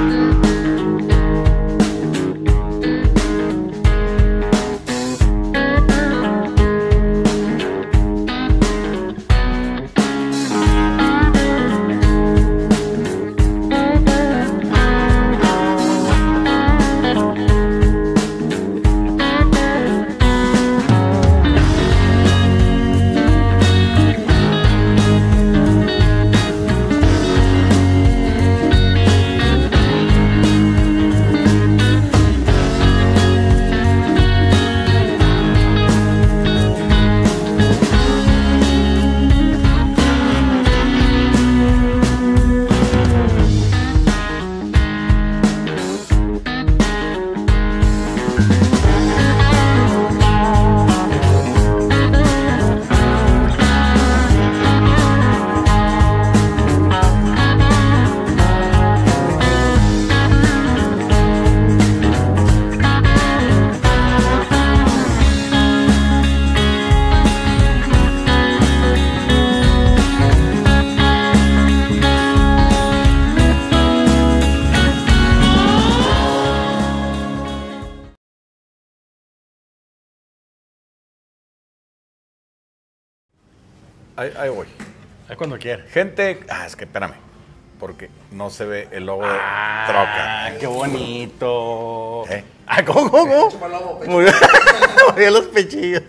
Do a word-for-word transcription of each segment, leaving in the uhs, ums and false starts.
Ahí, ahí voy. Ahí cuando quiera. Gente, ah, es que espérame, porque no se ve el logo de ah, Troca. ¡Qué bonito! ¿Eh? Ah, ¿cómo, cómo? Muy bien los pechillos.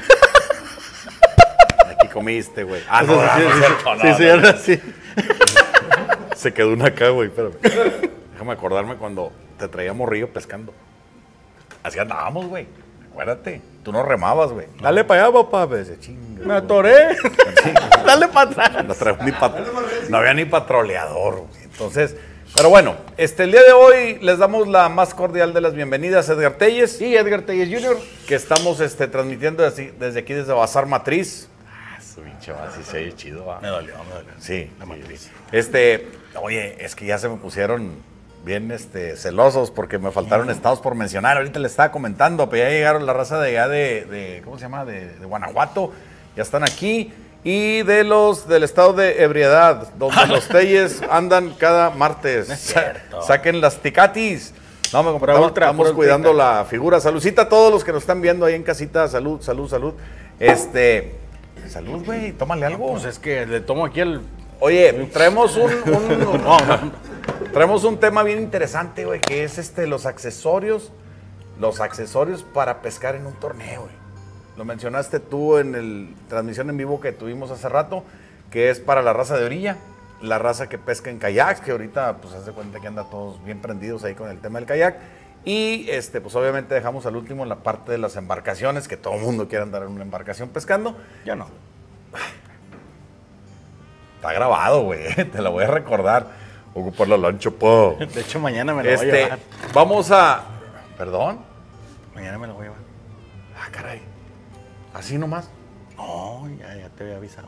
Aquí comiste, güey. Ah, no, sí, no, sí, no, sí, cierto, sí, no, sí, no, ahora no. sí. Se quedó una acá, güey, espérame. Déjame acordarme cuando te traíamos río pescando. Así andábamos, güey. Acuérdate. Tú no remabas, güey. Dale para allá, papá. Me decía, chinga. Me atoré. Dale para atrás. No, traía ni pat... no había ni patroleador, güey. Entonces, pero bueno, este, el día de hoy les damos la más cordial de las bienvenidas a Edgar Telles. Sí, Edgar Telles junior Que estamos este, transmitiendo desde, desde aquí, desde Bazar Matriz. Ah, su bicho, así se oye chido, va. Me dolió, me dolió. Sí, La matriz. Este, oye, es que ya se me pusieron bien este, celosos porque me faltaron sí. estados por mencionar. Ahorita les estaba comentando, pero ya llegaron la raza de allá de, de ¿cómo se llama? De, de Guanajuato. Ya están aquí. Y de los del estado de ebriedad, donde los Telles andan cada martes. No es cierto. Sa saquen las ticatis. No, me Pura estamos, ultra, estamos pura cuidando ultra. la figura. Saludcita a todos los que nos están viendo ahí en casita. Salud, salud, salud. Este, salud, güey, tómale algo. Pues es que le tomo aquí el... Oye, traemos un, un no, no, traemos un tema bien interesante, güey, que es este los accesorios, los accesorios para pescar en un torneo, güey. Lo mencionaste tú en el transmisión en vivo que tuvimos hace rato, que es para la raza de orilla, la raza que pesca en kayaks, que ahorita pues hace cuenta que anda todos bien prendidos ahí con el tema del kayak. Y este, pues obviamente dejamos al último en la parte de las embarcaciones, que todo el mundo quiere andar en una embarcación pescando. Ya no. Está grabado, güey. Te la voy a recordar. Ocupar la lancha, po. De hecho, mañana me lo este, voy a llevar. Vamos a... ¿Perdón? Mañana me lo voy a llevar. Ah, caray. ¿Así nomás? No, ya, ya te había avisado.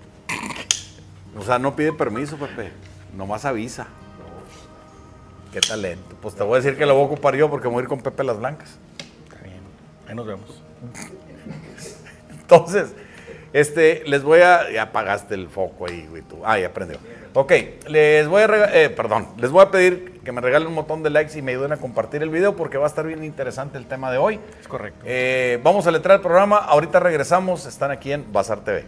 O sea, no pide permiso, Pepe. Nomás avisa. Qué talento. Pues te voy a decir que lo voy a ocupar yo porque voy a ir con Pepe Las Blancas. Está bien. Ahí nos vemos. Entonces... Este, les voy a... Ya apagaste el foco ahí, güey, tú. Ah, ya prendió. Ok, les voy a... Eh, perdón, les voy a pedir que me regalen un montón de likes y me ayuden a compartir el video porque va a estar bien interesante el tema de hoy. Es correcto. Eh, vamos a letrar el programa. Ahorita regresamos. Están aquí en Bazar T V.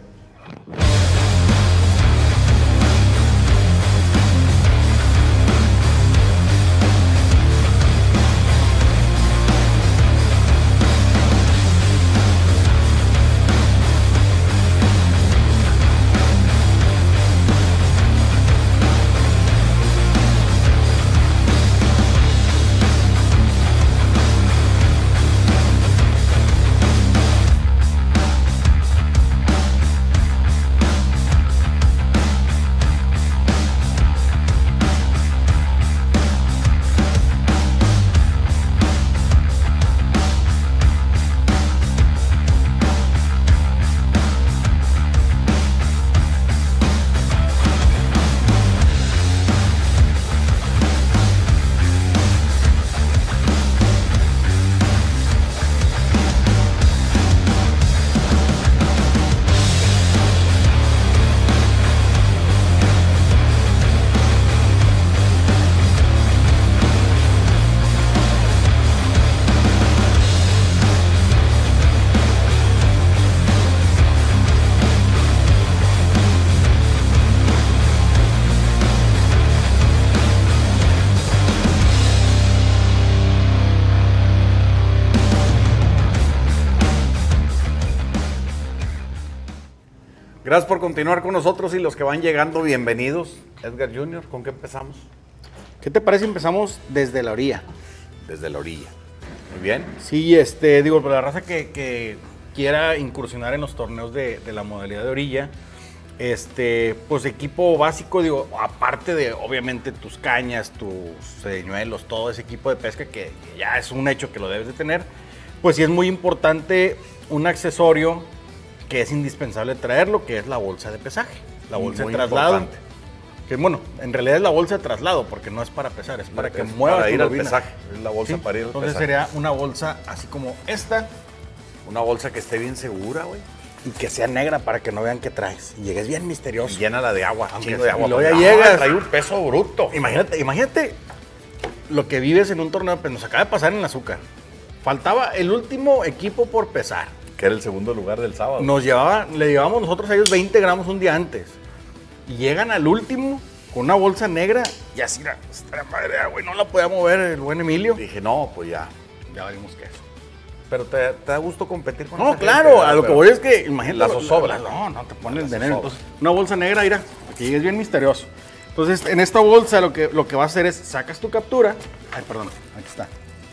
Gracias por continuar con nosotros y los que van llegando, bienvenidos. Edgar junior, ¿con qué empezamos? ¿Qué te parece si empezamos desde la orilla? Desde la orilla. Muy bien. Sí, este, digo, para la raza que, que quiera incursionar en los torneos de, de la modalidad de orilla, este, pues equipo básico, digo, aparte de obviamente tus cañas, tus señuelos, todo ese equipo de pesca que ya es un hecho que lo debes de tener, pues sí es muy importante un accesorio que es indispensable traerlo, que es la bolsa de pesaje, la bolsa Muy de traslado. importante. Que bueno, en realidad es la bolsa de traslado, porque no es para pesar, es para que Es mueva para tu ir al lobina. pesaje. Es la bolsa Sí, para ir al entonces pesaje. sería una bolsa así como esta Una bolsa que esté bien segura, güey. y que sea negra para que no vean qué traes. Y llegues bien misterioso. Llénala de agua, Aunque chingo sí, de agua. y luego ya No, llegas. trae un peso bruto. Imagínate, imagínate lo que vives en un torneo, pues nos acaba de pasar en el azúcar. Faltaba el último equipo por pesar. Que era el segundo lugar del sábado. Nos llevaba, le llevábamos nosotros a ellos veinte gramos un día antes. Y llegan al último con una bolsa negra y así, la, esta madre, güey, no la podía mover el buen Emilio. Dije, no, pues ya. Ya valimos que eso. Pero te, te da gusto competir con No, esa claro, gente, a lo que pero voy es que, imagínate. La lo- zozobra. la- No, no, te ponen La de negro. zozobra. Entonces, una bolsa negra, mira, que llegues bien misterioso. Entonces, en esta bolsa lo que, lo que vas a hacer es, sacas tu captura. Ay, perdón, aquí está.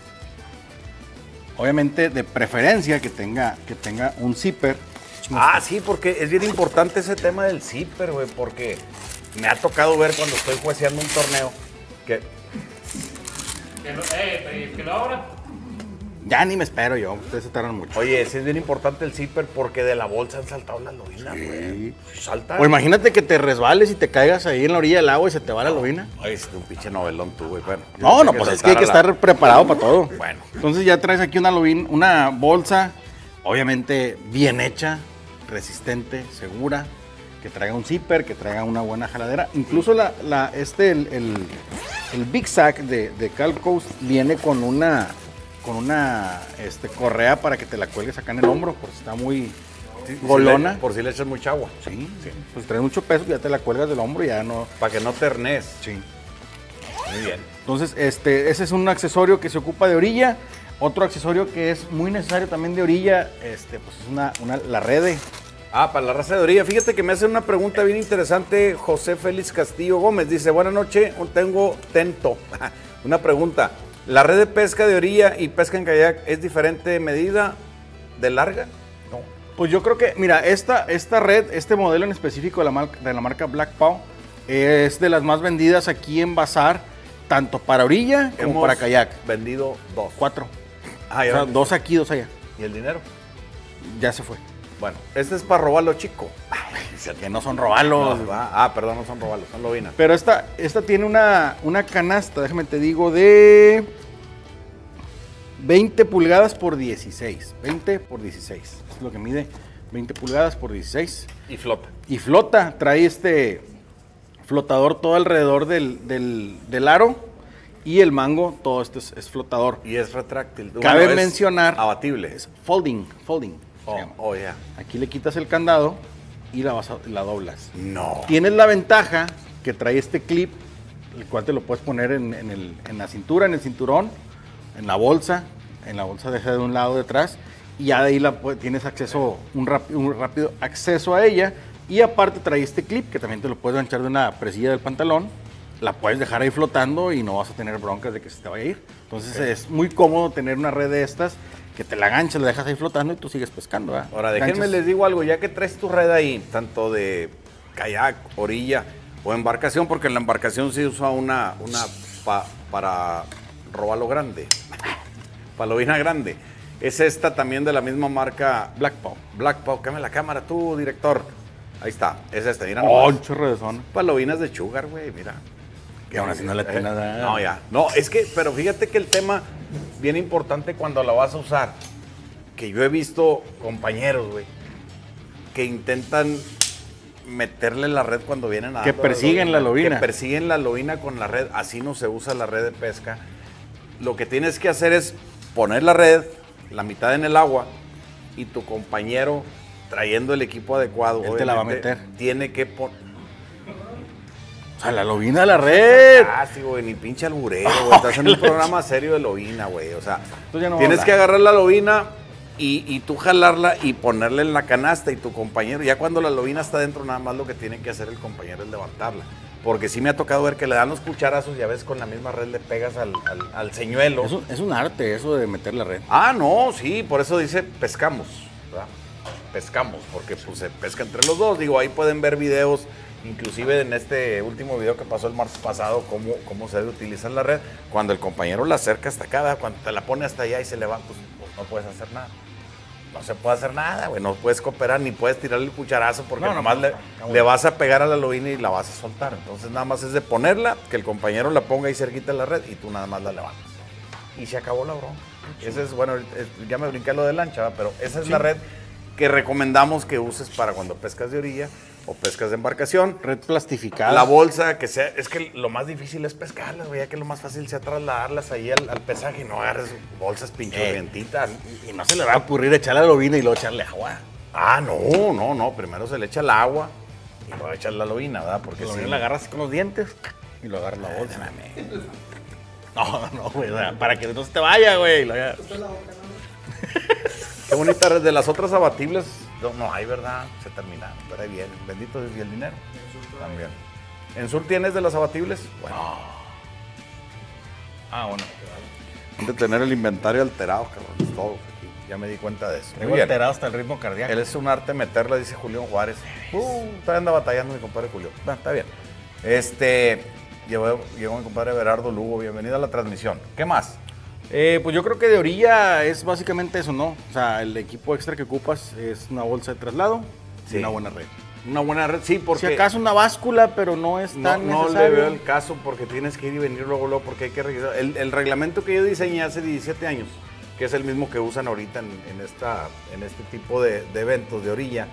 Obviamente, de preferencia que tenga, que tenga un zipper. Ah, sí, porque es bien importante ese tema del zipper, güey, porque me ha tocado ver cuando estoy jueceando un torneo que Que lo, eh, que lo abra. Ya ni me espero yo, ustedes se tardan mucho. oye, sí es bien importante el zipper porque de la bolsa han saltado las lobinas, güey. Salta. O imagínate que te resbales y te caigas ahí en la orilla del agua y se te va la lobina. Ay, es un pinche novelón tú, güey. Bueno, yo No, sé no, pues es que hay que saltara la- estar preparado para todo. Bueno. Entonces ya traes aquí una lobina, una bolsa, obviamente bien hecha, resistente, segura, que traiga un zipper, que traiga una buena jaladera. Incluso la, la, este, el, el, el Big Sack de, de Cal Coast viene con una, con una este, correa para que te la cuelgues acá en el hombro, porque está muy Sí, si golona. le- por si le echas mucha agua. Sí, sí. Pues trae mucho peso, ya te la cuelgas del hombro y ya no. Para que no ternes. Sí. Muy bien. Entonces, este, ese es un accesorio que se ocupa de orilla. Otro accesorio que es muy necesario también de orilla, este, pues es una, una, la red. Ah, para la raza de orilla. Fíjate que me hace una pregunta bien interesante José Félix Castillo Gómez. Dice, buenas noches, tengo tento. Una pregunta. ¿La red de pesca de orilla y pesca en kayak es diferente medida de larga? No. Pues yo creo que, mira, esta, esta red, este modelo en específico de la, marca, de la marca Black Paw, es de las más vendidas aquí en Bazar, tanto para orilla como Hemos para kayak. vendido dos. Cuatro. Ah, O ya sea, ven. dos aquí, dos allá. ¿Y el dinero? Ya se fue. Bueno, este es para robarlo chico. Que no son robalos. No, ah, ah, perdón, no son robalos, son lobinas. Pero esta, esta tiene una, una canasta, déjame te digo, de veinte pulgadas por dieciséis. veinte por dieciséis. Es lo que mide. veinte pulgadas por dieciséis. Y flota. Y flota. Trae este flotador todo alrededor del, del, del aro. Y el mango, todo esto es, es flotador. Y es retráctil. Cabe Bueno, es mencionar. abatible. Es folding. Folding. se Oh, llama. oh, ya. Aquí le quitas el candado y la, vas a- la doblas. No. Tienes la ventaja que trae este clip, el cual te lo puedes poner en, en el- en la cintura, en el cinturón, en la bolsa, en la bolsa de de un lado detrás, y ya de ahí la, pu- tienes acceso, un, rapi- un rápido acceso a ella, y aparte trae este clip que también te lo puedes ganchar de una presilla del pantalón, la puedes dejar ahí flotando y no vas a tener broncas de que se te vaya a ir. Entonces es muy cómodo tener una red de estas, que te la ganchas, la dejas ahí flotando y tú sigues pescando. ¿verdad? Ahora, déjenme Ganchas. les digo algo, ya que traes tu red ahí, tanto de kayak, orilla o embarcación, porque en la embarcación se usa una, una pa- para robarlo grande, para lobina grande. Es esta también de la misma marca Black Paw. Black Paw. Cámbiame la cámara tú, director. Ahí está, es esta, mira Oh, nomás. un chorro de zona. Para lobinas de sugar, güey, mira. Y aún así no le tiene nada. No, ya. No, es que, pero fíjate que el tema bien importante cuando la vas a usar, que yo he visto compañeros, güey, que intentan meterle la red cuando vienen a Que persiguen la lobina. Que persiguen la lobina con la red. Así no se usa la red de pesca. Lo que tienes que hacer es poner la red, la mitad en el agua, y tu compañero, trayendo el equipo adecuado, Él te la va a obviamente, meter. tiene que poner. O sea, la lobina de la red. Ah, sí, güey, ni pinche alburero, güey. Estás en un programa serio de lobina, güey. O sea, Entonces ya no tienes va a que hablar. agarrar la lobina, y, y tú jalarla y ponerla en la canasta y tu compañero, ya cuando la lobina está dentro, nada más lo que tiene que hacer el compañero es levantarla. Porque sí me ha tocado ver que le dan los cucharazos y a veces con la misma red le pegas al, al, al señuelo. Es un, es un arte eso de meter la red. Ah, no, sí, por eso dice pescamos, ¿verdad? Pescamos, porque pues se pesca entre los dos. Digo, ahí pueden ver videos, inclusive en este último video que pasó el martes pasado, cómo, cómo se debe utilizar la red. Cuando el compañero la acerca hasta acá, ¿verdad? Cuando te la pone hasta allá y se le va, pues, pues no puedes hacer nada. No se puede hacer nada, güey, no puedes cooperar ni puedes tirarle el cucharazo porque no, no, nomás no, le, no, le vas a pegar a la lobina y la vas a soltar. Entonces nada más es de ponerla, que el compañero la ponga ahí cerquita de la red y tú nada más la levantas. Y se acabó la broma. Esa es, bueno, ya me brinqué lo de lancha, ¿verdad? Pero esa es sí. la red que recomendamos que uses para cuando pescas de orilla o pescas de embarcación. Red plastificada. La bolsa, que sea, es que lo más difícil es pescarlas, güey, ya que lo más fácil sea trasladarlas ahí al, al pesaje y no agarres bolsas pinchorrientitas. Eh, y, y no se le va a ocurrir echarle a la lobina y luego echarle agua. Ah, no, no, no, primero se le echa el agua y luego echar la lobina, ¿verdad? Porque si sí. la agarras así con los dientes y lo agarras la bolsa. No, no, güey, o sea, para que no se te vaya, güey. Lo haga... Qué bonita red. De las otras abatibles, no, no hay, ¿verdad? Se terminaron, pero ahí bien. Bendito es el dinero. También. ¿En Sur tienes de las abatibles? Bueno. No. Ah, bueno. De tener el inventario alterado, cabrón. Todos aquí. Ya me di cuenta de eso. Tengo alterado hasta el ritmo cardíaco. Él es un arte meterla, dice Julián Juárez. Uh, todavía anda batallando mi compadre Julio. Bueno, está bien. Este, llegó, llegó mi compadre Berardo Lugo. Bienvenido a la transmisión. ¿Qué más? Eh, pues yo creo que de orilla es básicamente eso, ¿no? O sea, el equipo extra que ocupas es una bolsa de traslado sí. y una buena red. Una buena red, sí, porque... Si acaso una báscula, pero no es tan no, necesario. No le veo el caso porque tienes que ir y venir luego, luego, porque hay que registrar. El, el reglamento que yo diseñé hace diecisiete años, que es el mismo que usan ahorita en, en, esta, en este tipo de, de eventos de orilla,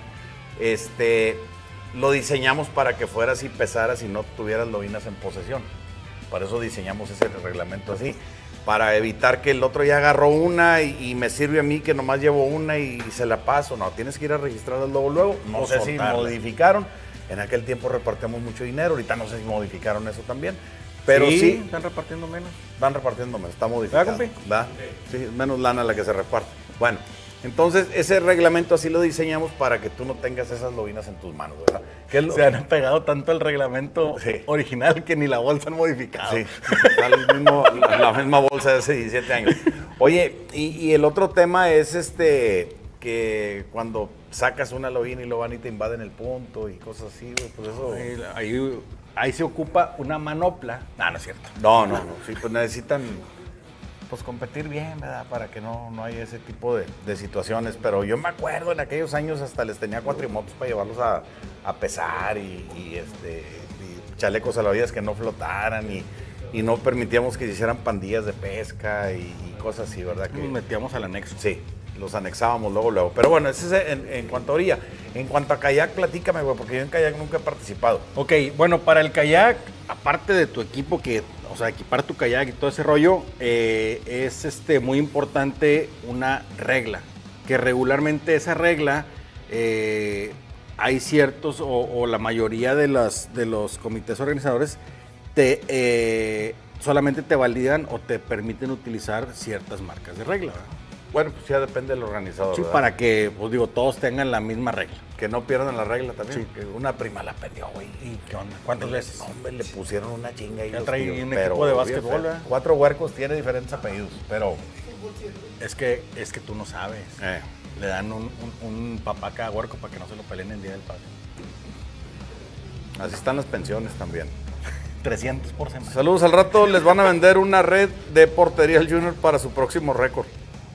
este, lo diseñamos para que fueras y pesaras y no tuvieras lobinas en posesión. Por eso diseñamos ese reglamento así. Para evitar que el otro ya agarró una y, y me sirve a mí que nomás llevo una y, y se la paso. No, tienes que ir a registrarlas luego, luego. No o sé soltarla. Si modificaron. En aquel tiempo repartíamos mucho dinero. Ahorita no sé si modificaron eso también. Pero sí. sí están repartiendo menos. Van repartiendo menos. Está modificado. ¿Va, ¿Va? Sí, menos lana la que se reparte. Bueno, entonces ese reglamento así lo diseñamos para que tú no tengas esas lobinas en tus manos, ¿verdad? ¿Qué es lo? Se han pegado tanto el reglamento sí. original que ni la bolsa han modificado. Sí, el mismo, la, la misma bolsa de hace diecisiete años. Oye, y, y el otro tema es este que cuando sacas una lobina y lo van y te invaden el punto y cosas así, güey, pues eso... Ahí, ahí, ahí se ocupa una manopla. No, no es cierto. No, no, no. Sí, pues necesitan... pues competir bien, ¿verdad? Para que no, no haya ese tipo de, de situaciones. Pero yo me acuerdo en aquellos años hasta les tenía cuatrimotos para llevarlos a, a pesar y, y, este, y chalecos salvavidas que no flotaran y, y no permitíamos que se hicieran pandillas de pesca y, y cosas así, ¿verdad? Que nos metíamos al anexo. Sí, los anexábamos luego, luego. Pero bueno, ese es en, en cuanto a orilla. En cuanto a kayak, platícame, güey, porque yo en kayak nunca he participado. Ok, bueno, para el kayak, aparte de tu equipo que... O sea, equipar tu kayak y todo ese rollo, eh, es este, muy importante una regla. Que regularmente esa regla, eh, hay ciertos, o, o la mayoría de, las, de los comités organizadores, te, eh, solamente te validan o te permiten utilizar ciertas marcas de regla, ¿verdad? Bueno, pues ya depende del organizador, sí, ¿verdad? Para que, pues digo, todos tengan la misma regla. Que no pierdan la regla también. Sí. Que una prima la perdió, güey. ¿Y qué onda? ¿Cuántas veces? Hombre, le pusieron una chinga y ya los trae tíos, un pero, equipo de básquetbol, ¿verdad? Cuatro huercos, tiene diferentes apellidos, pero... Es que, es que tú no sabes. Eh. Le dan un, un, un papá a cada huerco para que no se lo peleen el día del padre. Así están las pensiones también. trescientos por semana. Saludos, al rato les van a vender una red de portería al Junior para su próximo récord.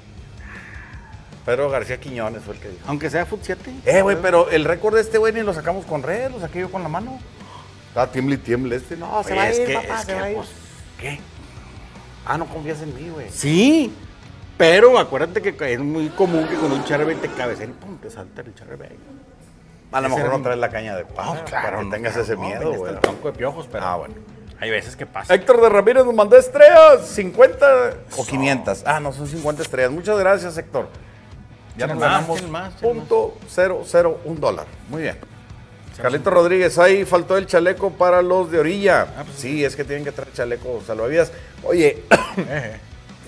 Pedro García Quiñones fue el que dijo. Aunque sea Foot siete. Eh, güey, pero el récord de este güey ni lo sacamos con red, lo saqué yo con la mano. Estaba tiemble y tiemble este. No, se Oye, va a ir, que, papá, es se que, va a ir. Pues, ¿qué? Ah, no confías en mí, güey. Sí, pero acuérdate que es muy común que con un charbe te cabecen y pum, te salta el charbe ahí. A lo Ese mejor no un... traes la caña de paja, no, claro, para que no, tengas claro, ese no, miedo, güey. el tronco de piojos, pero ah, bueno. Hay veces que pasa. Héctor de Ramírez nos mandó estrellas, cincuenta o quinientas. Ah, no, son cincuenta estrellas. Muchas gracias, Héctor. Ya nos ganamos punto cero cero un dólar. Muy bien. Carlito Rodríguez, ahí faltó el chaleco para los de orilla. Ah, pues sí, es que tienen que traer chaleco salvavidas. Oye,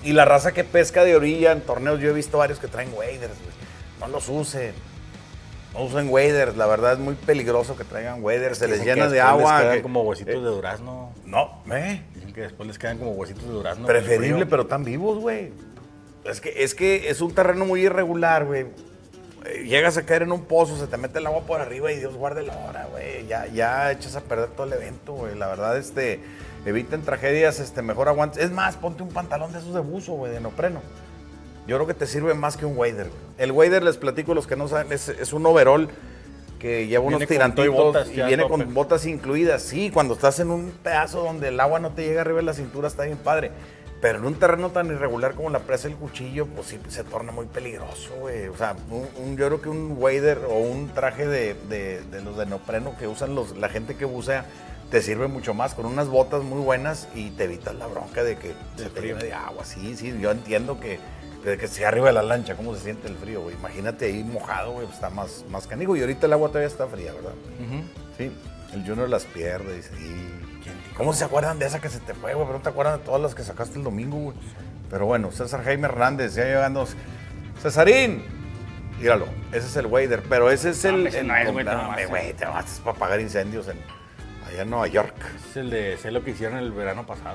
Y la raza que pesca de orilla en torneos, yo he visto varios que traen waders, güey. No los usen. No usen waders, la verdad es muy peligroso que traigan waders, se les Dicen llena que de después agua. Les quedan que- como huesitos eh, de durazno. No, ¿eh? Dicen que después les quedan como huesitos de durazno. Preferible, frío. pero tan vivos, güey. Es que, es que es un terreno muy irregular, güey. Eh, Llegas a caer en un pozo, se te mete el agua por arriba y Dios guarde la hora, güey. Ya, ya echas a perder todo el evento, güey. La verdad, este, eviten tragedias, este, mejor aguantes. Es más, ponte un pantalón de esos de buzo, güey, de neopreno. Yo creo que te sirve más que un wader, güey. El wader, les platico, los que no saben, es, es un overall que lleva unos Viene con tirantitos todo y botas, y ya viene tope. con botas incluidas. Sí, cuando estás en un pedazo donde el agua no te llega arriba de la cintura está bien padre. Pero en un terreno tan irregular como la presa del Cuchillo, pues sí se torna muy peligroso, güey. O sea, un, un- yo creo que un wader o un traje de, de- de los de neopreno que usan los, la gente que bucea te sirve mucho más con unas botas muy buenas y te evitas la bronca de que se te llene de agua. Sí, sí, yo entiendo que, de que sea arriba de la lancha, cómo se siente el frío, güey. Imagínate ahí mojado, güey, pues está más, más canijo. Y ahorita el agua todavía está fría, ¿verdad? Ujú. Sí, el Junior las pierde, dice. Y... ¿Cómo se acuerdan de esa que se te fue, güey? Pero no te acuerdan de todas las que sacaste el domingo, güey. Pero bueno, César Jaime Hernández, ya llegando. Cesarín, míralo, ese es el wader, pero ese es el. No, ese el- no es, güey, te no, mamaste. güey, te vas para apagar incendios en, allá en Nueva York. Es el de sé lo que hicieron el verano pasado.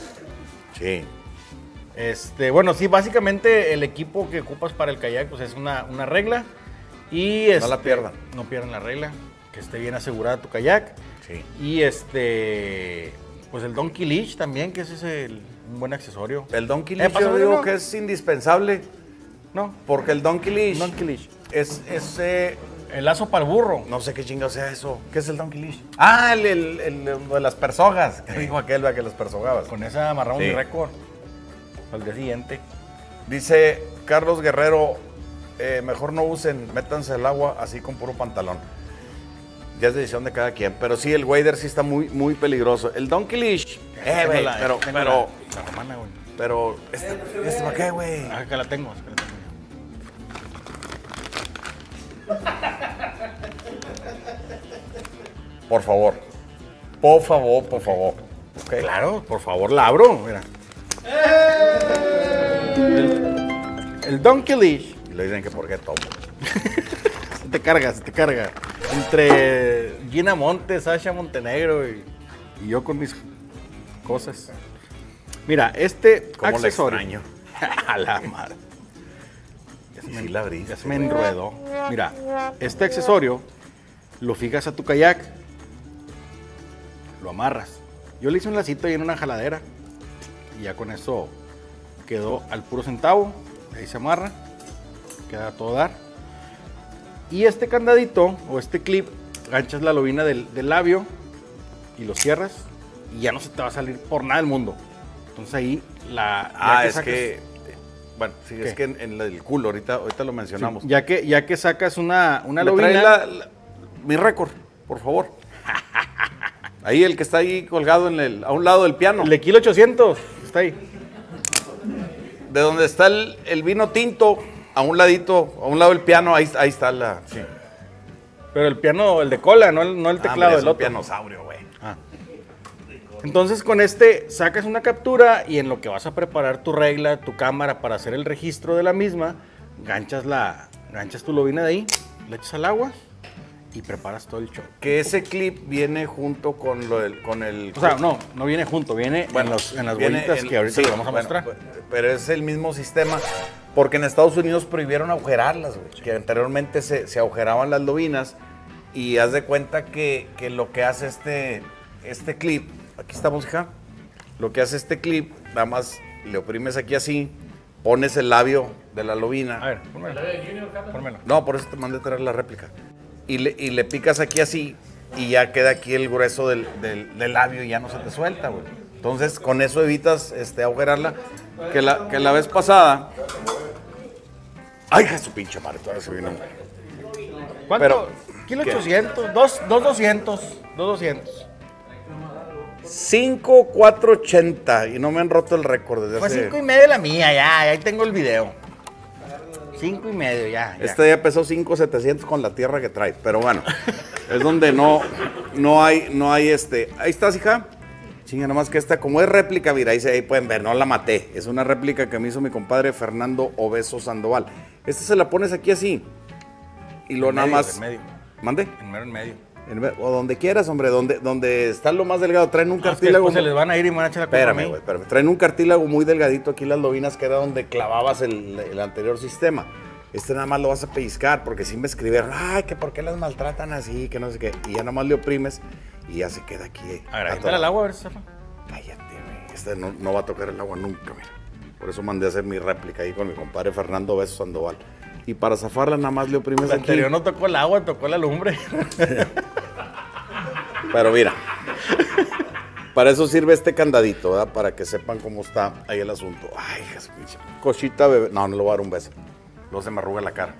Sí. Este, bueno, sí, básicamente el equipo que ocupas para el kayak pues es una, una regla y este, la pierdan. No pierdan la regla, que esté bien asegurada tu kayak. Sí. Y este, pues el Donkey Leash también, que ese es el- un buen accesorio. El Donkey Eh, Leash pasa, yo güey, digo no. que es indispensable, No, porque el Donkey Leash Donkey Leash. es ese. El lazo para el burro. No sé qué chingado sea eso. ¿Qué es el Donkey Leash? Ah, el, el, el de las persogas. Que dijo aquel va que las persogabas. Con esa amarramos Sí. mi récord al día siguiente. Dice Carlos Guerrero, eh, mejor no usen, métanse al agua así con puro pantalón. Ya es decisión de cada quien. Pero sí, el wader sí está muy, muy peligroso. El Donkey Leash, eh, Tengo güey, la- pero, tengo pero, la, la romana, güey. pero, ¿este, este para qué, güey? Ah, acá la tengo, acá la tengo. Por favor. Por favor, por favor. Ok. Claro, por favor, la abro, mira. El, el Donkey Leash. Y le dicen que por qué tomo. Se te carga, se te carga. Entre Gina Montes, Sasha Montenegro y, y yo con mis cosas. Mira, este ¿Cómo le accesorio. extraño? A la madre. Ya se Y me, sí la abriste, ya se me enredó. Mira, este accesorio lo fijas a tu kayak, lo amarras. Yo le hice un lacito ahí en una jaladera y ya con eso quedó al puro centavo. Ahí se amarra, queda a todo dar. Y este candadito o este clip, ganchas la lobina del, del labio y lo cierras y ya no se te va a salir por nada del mundo. Entonces ahí la... ya Ah, es sacas- que, eh, bueno, sí, es ¿Qué? que en, en el culo, ahorita, ahorita lo mencionamos. Ya que, ya que sacas una, una ¿Me lobina... trae la- la- mi récord, por favor? Ahí el que está ahí colgado en el, a un lado del piano. El de kilo ochocientos, está ahí. De donde está el, el vino tinto, a un ladito, a un lado del piano, ahí, ahí está la... Sí. Pero el piano, el de cola, no el, no el teclado Ah, del es un otro. pianosaurio, güey. Ah. Entonces con este sacas una captura y en lo que vas a preparar tu regla, tu cámara para hacer el registro de la misma, ganchas, la, ganchas tu lobina de ahí, le echas al agua y preparas todo el show. Que ese clip viene junto con, lo del, con el... O sea, no, no viene junto, viene en, los, en las viene bolitas en- que ahorita sí, les vamos a bueno, mostrar. Pero es el mismo sistema, porque en Estados Unidos prohibieron agujerarlas, güey. Que anteriormente se, se agujeraban las lobinas y haz de cuenta que, que lo que hace este, este clip, aquí estamos, hija, lo que hace este clip, nada más le oprimes aquí así, pones el labio de la lobina. A ver, pónmelo. Pónmelo. No, por eso te mandé a traer la réplica. Y le, y le picas aquí así y ya queda aquí el grueso del, del- del labio y ya no se te suelta, güey. Entonces, con eso evitas este, agujerarla. Que la, que la vez pasada... ¡Ay, hija de su pinche madre! Todavía se vino. ¿Cuánto? Pero, Kilo ¿qué? ochocientos, dos, dos doscientos, dos doscientos. cinco cuatro ochenta y no me han roto el récord desde Fue hace... cinco y medio la mía, ya, ahí tengo el video. Cinco y medio, ya. ya. Este ya pesó cinco setecientos con la tierra que trae. Pero bueno, es donde no, no hay, no hay este... Ahí estás, hija. Chinga, nomás que esta, como es réplica, mira, ahí, se, ahí pueden ver, no la maté. Es una réplica que me hizo mi compadre Fernando Obeso Sandoval. Esta se la pones aquí así. Y lo En nada medio, más. en medio. ¿Mande? En mero en medio. En me- o donde quieras, hombre, donde, donde está lo más delgado. Traen un Ah, es que cartílago. después se les van a ir y me van a echar la culpa a Espérame, mí. güey, espérame. Traen un cartílago muy delgadito aquí las lobinas, que era donde clavabas el, el anterior sistema. Este nada más lo vas a pellizcar, porque sí me escribieron, ay, que por qué las maltratan así, que no sé qué. Y ya nada más le oprimes y ya se queda aquí. Agradecele atorado. al agua, a ver si zafa. Cállate, güey. Este no, no va a tocar el agua nunca, mira. Por eso mandé a hacer mi réplica ahí con mi compadre Fernando Beso Sandoval. Y para zafarla nada más le oprimes La aquí. anterior no tocó el agua, tocó la lumbre. Pero mira, para eso sirve este candadito, ¿verdad? Para que sepan cómo está ahí el asunto. Ay, Jesús, cosita bebé. No, no le voy a dar un beso. Luego se me arruga la cara.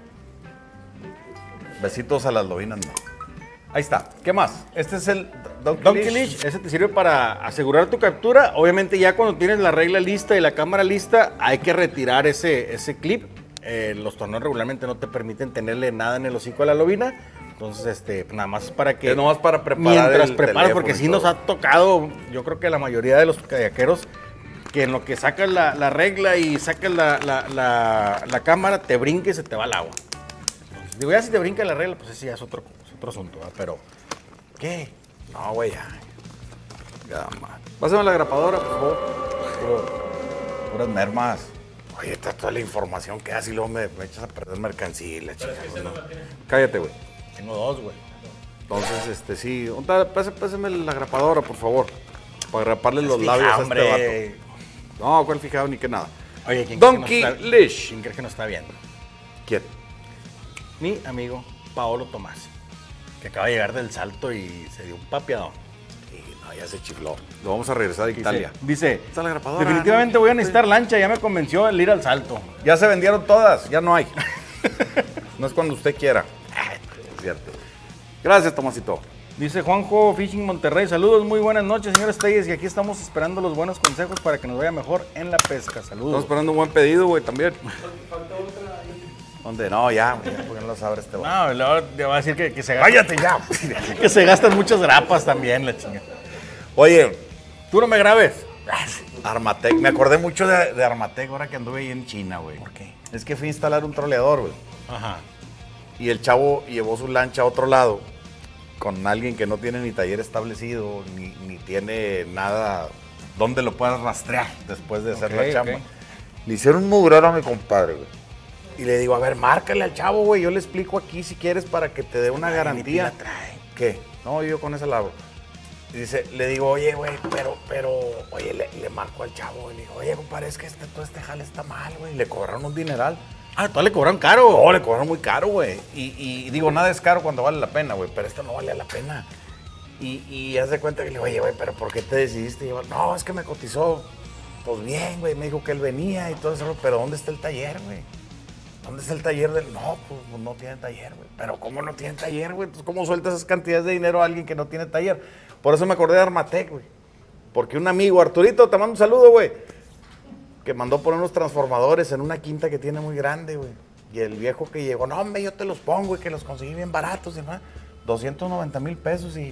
Besitos a las lobinas, no. Ahí está. ¿Qué más? Este es el Donkey, Donkey Leash. Leash, ese te sirve para asegurar tu captura. Obviamente ya cuando tienes la regla lista y la cámara lista, hay que retirar ese, ese clip. Eh, los torneos regularmente no te permiten tenerle nada en el hocico a la lobina. Entonces, este, pues nada más es para que... Es nomás para preparar Mientras el preparas, porque teléfono y sí nos todo. ha tocado, yo creo que la mayoría de los kayakeros, que en lo que sacas la, la regla y sacas la, la, la, la cámara, te brinca y se te va el agua. Entonces, digo, ya si te brinca la regla, pues ese ya es otro, es otro asunto, ¿verdad? Pero, ¿qué? No, güey, ya. Ya, más. Pásame la grapadora, por favor. Puro- puras mermas. Oye, está toda la información que haces y luego me, me echas a perder mercancía y la chingada. ¿No? Cállate, güey. Tengo dos, güey. Entonces, este, sí. ¿Dónde- pase- Pásame la grapadora, por favor. Para graparle los Fija, labios a hombre. este vato. No, cuál fijado ni que nada. Oye, ¿quién Donkey crees que nos está- Leash. ¿Quién crees que nos está viendo? ¿Quién? Mi amigo Paolo Tomás, que acaba de llegar del Salto y se dio un papiadón. Sí, no, ya se chifló. Lo vamos a regresar a Italia. Dice, Está la grapadora, definitivamente ¿no? voy a necesitar lancha, ya me convenció el ir al Salto. Ya se vendieron todas, ya no hay. No es cuando usted quiera. Es cierto. Gracias, Tomasito. Dice Juanjo Fishing Monterrey, saludos, muy buenas noches, señores Telles, y aquí estamos esperando los buenos consejos para que nos vaya mejor en la pesca. Estamos Saludos. esperando un buen pedido, güey, también. ¿Dónde? No, ya, güey, ya, porque no lo sabe este güey. No, luego te va a decir que, que se gastan, ¡Cállate ya! que se gastan muchas grapas también, la chinga. Oye, Tú no me grabes. Armatec, me acordé mucho de, de Armatec ahora que anduve ahí en China, güey. ¿Por qué? Es que fui a instalar un troleador, güey. Ajá. Y el chavo llevó su lancha a otro lado con alguien que no tiene ni taller establecido, ni, ni tiene nada donde lo puedas rastrear después de hacer Ok, la chamba. ok. Le hicieron un mugrero a mi compadre, güey. Y le digo, a ver, márcale al chavo, güey. Yo le explico aquí si quieres para que te dé una Ay, ni garantía. pila trae. ¿Qué? No, yo con esa la hago. Y dice, le digo, oye, güey, pero, pero, oye, le, le marco al chavo. Y le digo, oye, compadre, es que este, todo este jale está mal, güey. Le cobraron un dineral. Ah, tú le cobraron caro. No, le cobraron muy caro, güey. Y, y digo, nada es caro cuando vale la pena, güey. Pero esto no vale la pena. Y, y haz de cuenta que le digo, oye, güey, pero ¿por qué te decidiste llevar? No, es que me cotizó, pues bien, güey. Me dijo que él venía y todo eso. Pero ¿dónde está el taller, güey? ¿Dónde está el taller del...? No, pues no tiene taller, güey. Pero ¿cómo no tiene taller, güey? Entonces, ¿cómo suelta esas cantidades de dinero a alguien que no tiene taller? Por eso me acordé de Armatec, güey. Porque un amigo, Arturito, te mando un saludo, güey. Que mandó poner unos transformadores en una quinta que tiene muy grande, güey. Y el viejo que llegó, no, hombre, yo te los pongo y que los conseguí bien baratos y demás. doscientos noventa mil pesos y...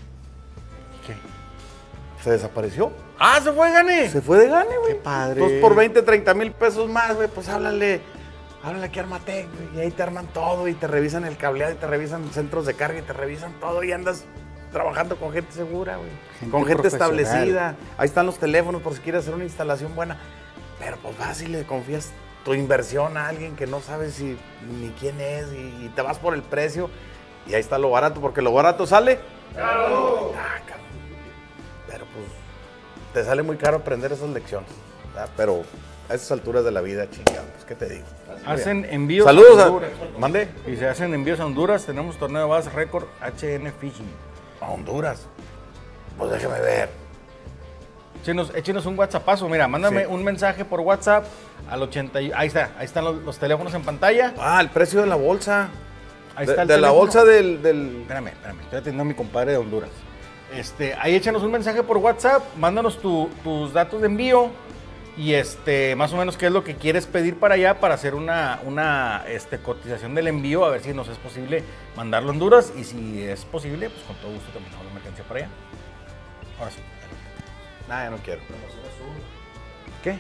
¿Qué? Se desapareció. Ah, se fue, gane. Se fue de gane, güey. Qué padre. Entonces, por veinte, treinta mil pesos más, güey, pues háblale, háblale aquí a Armatec, güey. Y ahí te arman todo y te revisan el cableado y te revisan centros de carga y te revisan todo y andas trabajando con gente segura, güey. Gente Con gente profesional. establecida. Ahí están los teléfonos por si quieres hacer una instalación buena. Pero pues vas y le confías tu inversión a alguien que no sabes si, ni quién es y, y te vas por el precio. Y ahí está lo barato, porque lo barato sale... ¡Caro! Ah, cabrón. Pero pues te sale muy caro aprender esas lecciones, ¿verdad? Pero a esas alturas de la vida, chingado, pues qué te digo. Hacen envíos Saludos a a... Honduras. Mande. Y se hacen envíos a Honduras. Tenemos torneo de Bass Record H N Fishing. A Honduras. Pues déjame ver. Échenos, échenos un WhatsAppazo. Mira, mándame Sí. un mensaje por WhatsApp al ochenta. y- Ahí está, ahí están los, los teléfonos en pantalla. Ah, el precio de la bolsa. Ahí de está el de la teléfono. bolsa del... del... Espérame, espérame, estoy atendiendo a mi compadre de Honduras. Este, ahí échanos un mensaje por WhatsApp, mándanos tu- tus datos de envío y este, más o menos qué es lo que quieres pedir para allá para hacer una, una este, cotización del envío, a ver si nos es posible mandarlo a Honduras y si es posible, pues con todo gusto también hago la mercancía para allá. Ahora sí. Nah, ya no quiero. ¿Qué?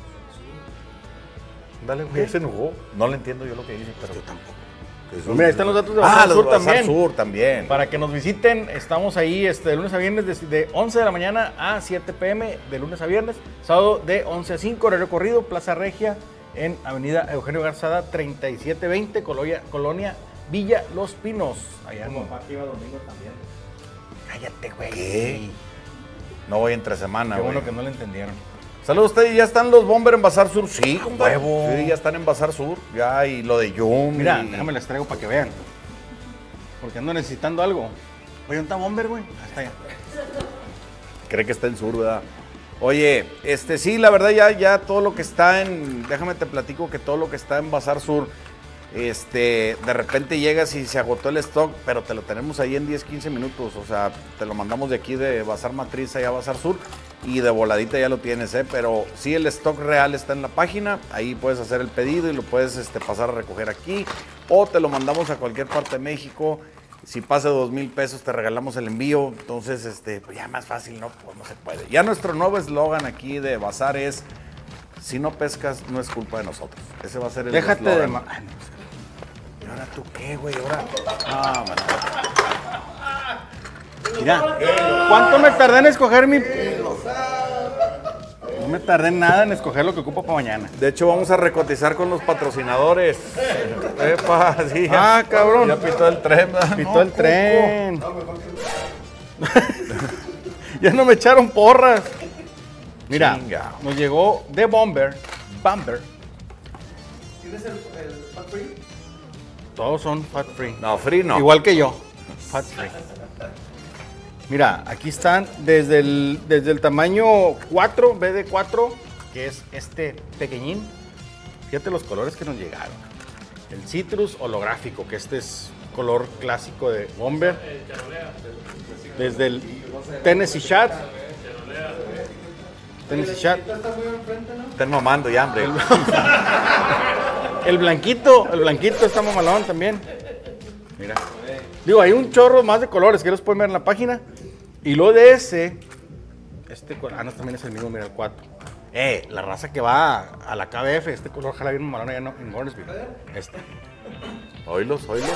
Dale, güey, se enojó. No le entiendo yo lo que dice, pero yo tampoco. Pues mira, ahí están los datos de Ah, Bazar los Sur Bazar también. Sur también. Para que nos visiten, estamos ahí este, de lunes a viernes, de, de once de la mañana a siete pm, de lunes a viernes. Sábado de once a cinco, horario corrido, Plaza Regia, en Avenida Eugenio Garzada, treinta y siete veinte, Colonia, Colonia Villa Los Pinos. Allá en Papá que iba domingo también. Cállate, güey. ¿Qué? No voy entre semana, Qué güey. bueno que no le entendieron. Saludos a ustedes, ¿ya están los Bomber en Bazar Sur? Sí, compadre. Huevo. Sí, ya están en Bazar Sur. Ya, y lo de Yum. Mira, y... déjame les traigo para que vean. Porque ando necesitando algo. Oye, ¿dónde está Bomber, güey? Hasta allá. Cree que está en Sur, ¿verdad? Oye, este sí, la verdad ya, ya todo lo que está en... Déjame te platico que todo lo que está en Bazar Sur, este, de repente llegas y se agotó el stock, pero te lo tenemos ahí en diez, quince minutos. O sea, te lo mandamos de aquí de Bazar Matriz allá a Bazar Sur y de voladita ya lo tienes, ¿eh? Pero sí, el stock real está en la página. Ahí puedes hacer el pedido y lo puedes este, pasar a recoger aquí. O te lo mandamos a cualquier parte de México. Si pasa dos mil pesos te regalamos el envío. Entonces, este, pues ya más fácil, ¿no? Pues no se puede. Ya nuestro nuevo eslogan aquí de Bazar es: si no pescas, no es culpa de nosotros. Ese va a ser el Déjate de... eslogan. ma- Ay, no, ¿Y ahora tú qué, güey? Ahora. Ah, mano. mira, ¿cuánto me tardé en escoger mi...? No me tardé nada en escoger lo que ocupo para mañana. De hecho, vamos a recotizar con los patrocinadores. Epa, sí. ya- Ah, cabrón. Ya pitó el tren. ¿verdad? Pitó No, el Cuco. tren. Ya no me echaron porras. Mira, Chingao. nos llegó de Bomber, Bomber. ¿Tienes el, el fat free? Todos son fat free. No, free no. Igual que yo. Fat free. Mira, aquí están desde el, desde el tamaño cuatro, B de cuatro, que es este pequeñín. Fíjate los colores que nos llegaron. El citrus holográfico, que este es color clásico de Bomber. Desde el Tennessee Shad. Tennessee Shad. Están mamando ya, hombre. El blanquito, el blanquito está mamalón también. Mira. Digo, hay un chorro más de colores que los pueden ver en la página. Y luego de ese, este color, ah, no, también es el mismo, mira, el cuatro. Eh, la raza que va a, a la K B F, este color jala bien mamalón allá en, en Gornesville. Este. Oílos, oílos.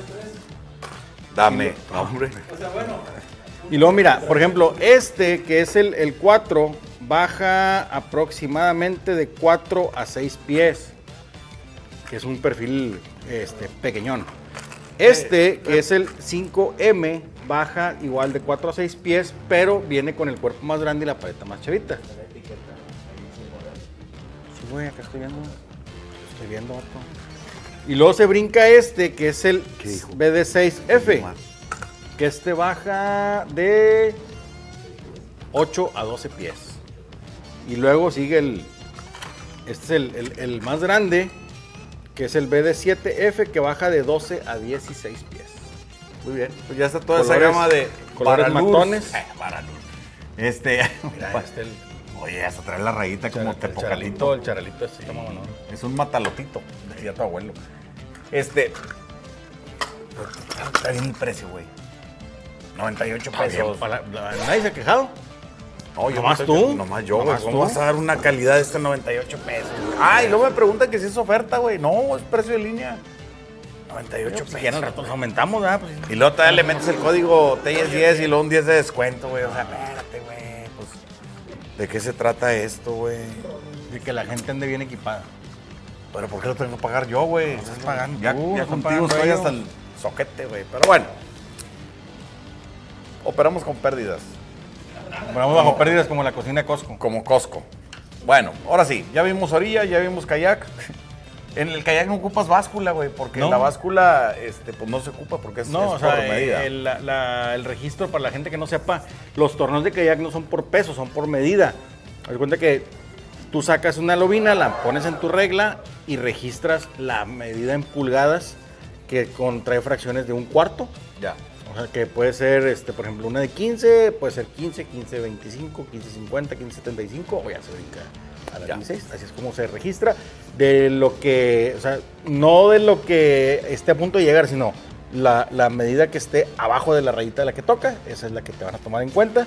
Dame, no, hombre. Y luego mira, por ejemplo, este que es el, el cuatro, baja aproximadamente de cuatro a seis pies. Que es un perfil este, pequeñón. Este, que es el cinco M, baja igual de cuatro a seis pies, pero viene con el cuerpo más grande y la paleta más chavita. Sí, güey, acá estoy viendo. Estoy viendo, vato. Y luego se brinca este, que es el B D seis F, que este baja de ocho a doce pies. Y luego sigue el, este es el, el- el más grande, que es el B D siete F, que baja de doce a dieciséis pies. Muy bien. Pues ya está toda esa Colores- gama de colores Baralurs. matones. Eh, Baralurs. Este. Mira, este el, Oye, hasta trae la rayita como el charalito, tepocalito. el charalito este está mamalón. Es un matalotito, decía tu abuelo. Este. Está bien el precio, güey. noventa y ocho Está bien, pesos. para la- la- ¿Nadie se ha quejado? No, yo ¿Nomás no sé tú? que- Nomás yo, güey. ¿Nomás ¿Cómo tú? vas a dar una calidad de este noventa y ocho pesos? Ah, y luego me preguntan que si es oferta, güey. No, es precio de línea. noventa y ocho Si quieren al pesos. rato nos aumentamos, ¿verdad? Pues, Y luego todavía le metes el código T diez diez y luego un diez de descuento, güey. O sea, espérate, güey. Pues, ¿de qué se trata esto, güey? de que la gente ande bien equipada. Pero ¿por qué lo tengo que pagar yo, güey? Estás pagando Ya, tú, ya no están contigo pagando estoy ellos. hasta el soquete, güey. Pero bueno. Operamos con pérdidas. Vamos bajo pérdidas como la cocina de Costco. Como Costco. Bueno, ahora sí, ya vimos orilla, ya vimos kayak. En el kayak no ocupas báscula, güey, porque No. la báscula este, pues no se ocupa porque es, No, es o sea, por medida. el, la- la- el registro para la gente que no sepa, los torneos de kayak no son por peso, son por medida. Haz de cuenta que tú sacas una lobina, la pones en tu regla y registras la medida en pulgadas que contrae fracciones de un cuarto. Ya. O sea, que puede ser, este, por ejemplo, una de quince, puede ser quince, quince veinticinco, quince cincuenta, quince setenta y cinco, o ya se brinca a la Ya. dieciséis. Así es como se registra. De lo que, o sea, no de lo que esté a punto de llegar, sino la, la medida que esté abajo de la rayita de la que toca, esa es la que te van a tomar en cuenta.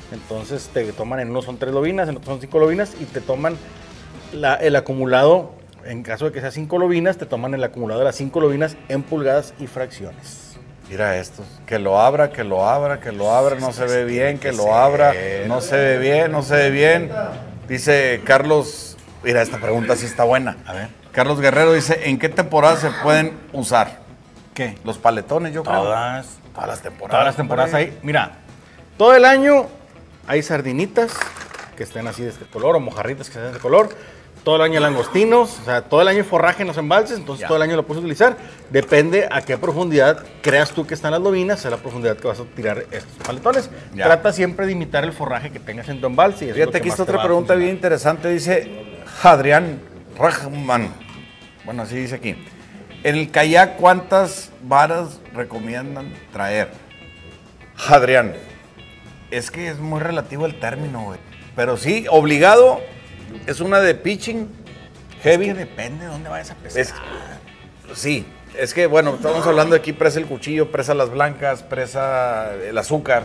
Entonces te toman, en uno son tres lobinas, en otro son cinco lobinas y te toman la, el acumulado, en caso de que sea cinco lobinas, te toman el acumulado de las cinco lobinas en pulgadas y fracciones. Mira esto, que lo abra, que lo abra, que lo abra, no se ve bien, que lo abra, no se ve bien, no se ve bien. Dice Carlos, mira, esta pregunta sí está buena. A ver. Carlos Guerrero dice, ¿en qué temporada se pueden usar? ¿Qué? Los paletones, yo creo. Todas. Todas las temporadas. Todas las temporadas hombre. ahí. Mira, todo el año hay sardinitas que estén así de este color o mojarritas que estén de este color. Todo el año langostinos, o sea, todo el año forraje en los embalses, entonces Ya. todo el año lo puedes utilizar. Depende a qué profundidad creas tú que están las lobinas, es la profundidad que vas a tirar estos paletones. Ya. Trata siempre de imitar el forraje que tengas en tu embalse. Y eso es lo Fíjate, que aquí más está te otra va a pregunta funcionar. bien interesante. Dice Adrián Rahman. Bueno, así dice aquí. En el kayak, ¿cuántas varas recomiendan traer? Adrián, es que es muy relativo el término, güey. Pero sí, obligado, es una de pitching heavy. Es que depende de dónde vayas a pescar. Es- sí, es que bueno, estamos hablando aquí, presa el cuchillo, presa las blancas, presa el azúcar.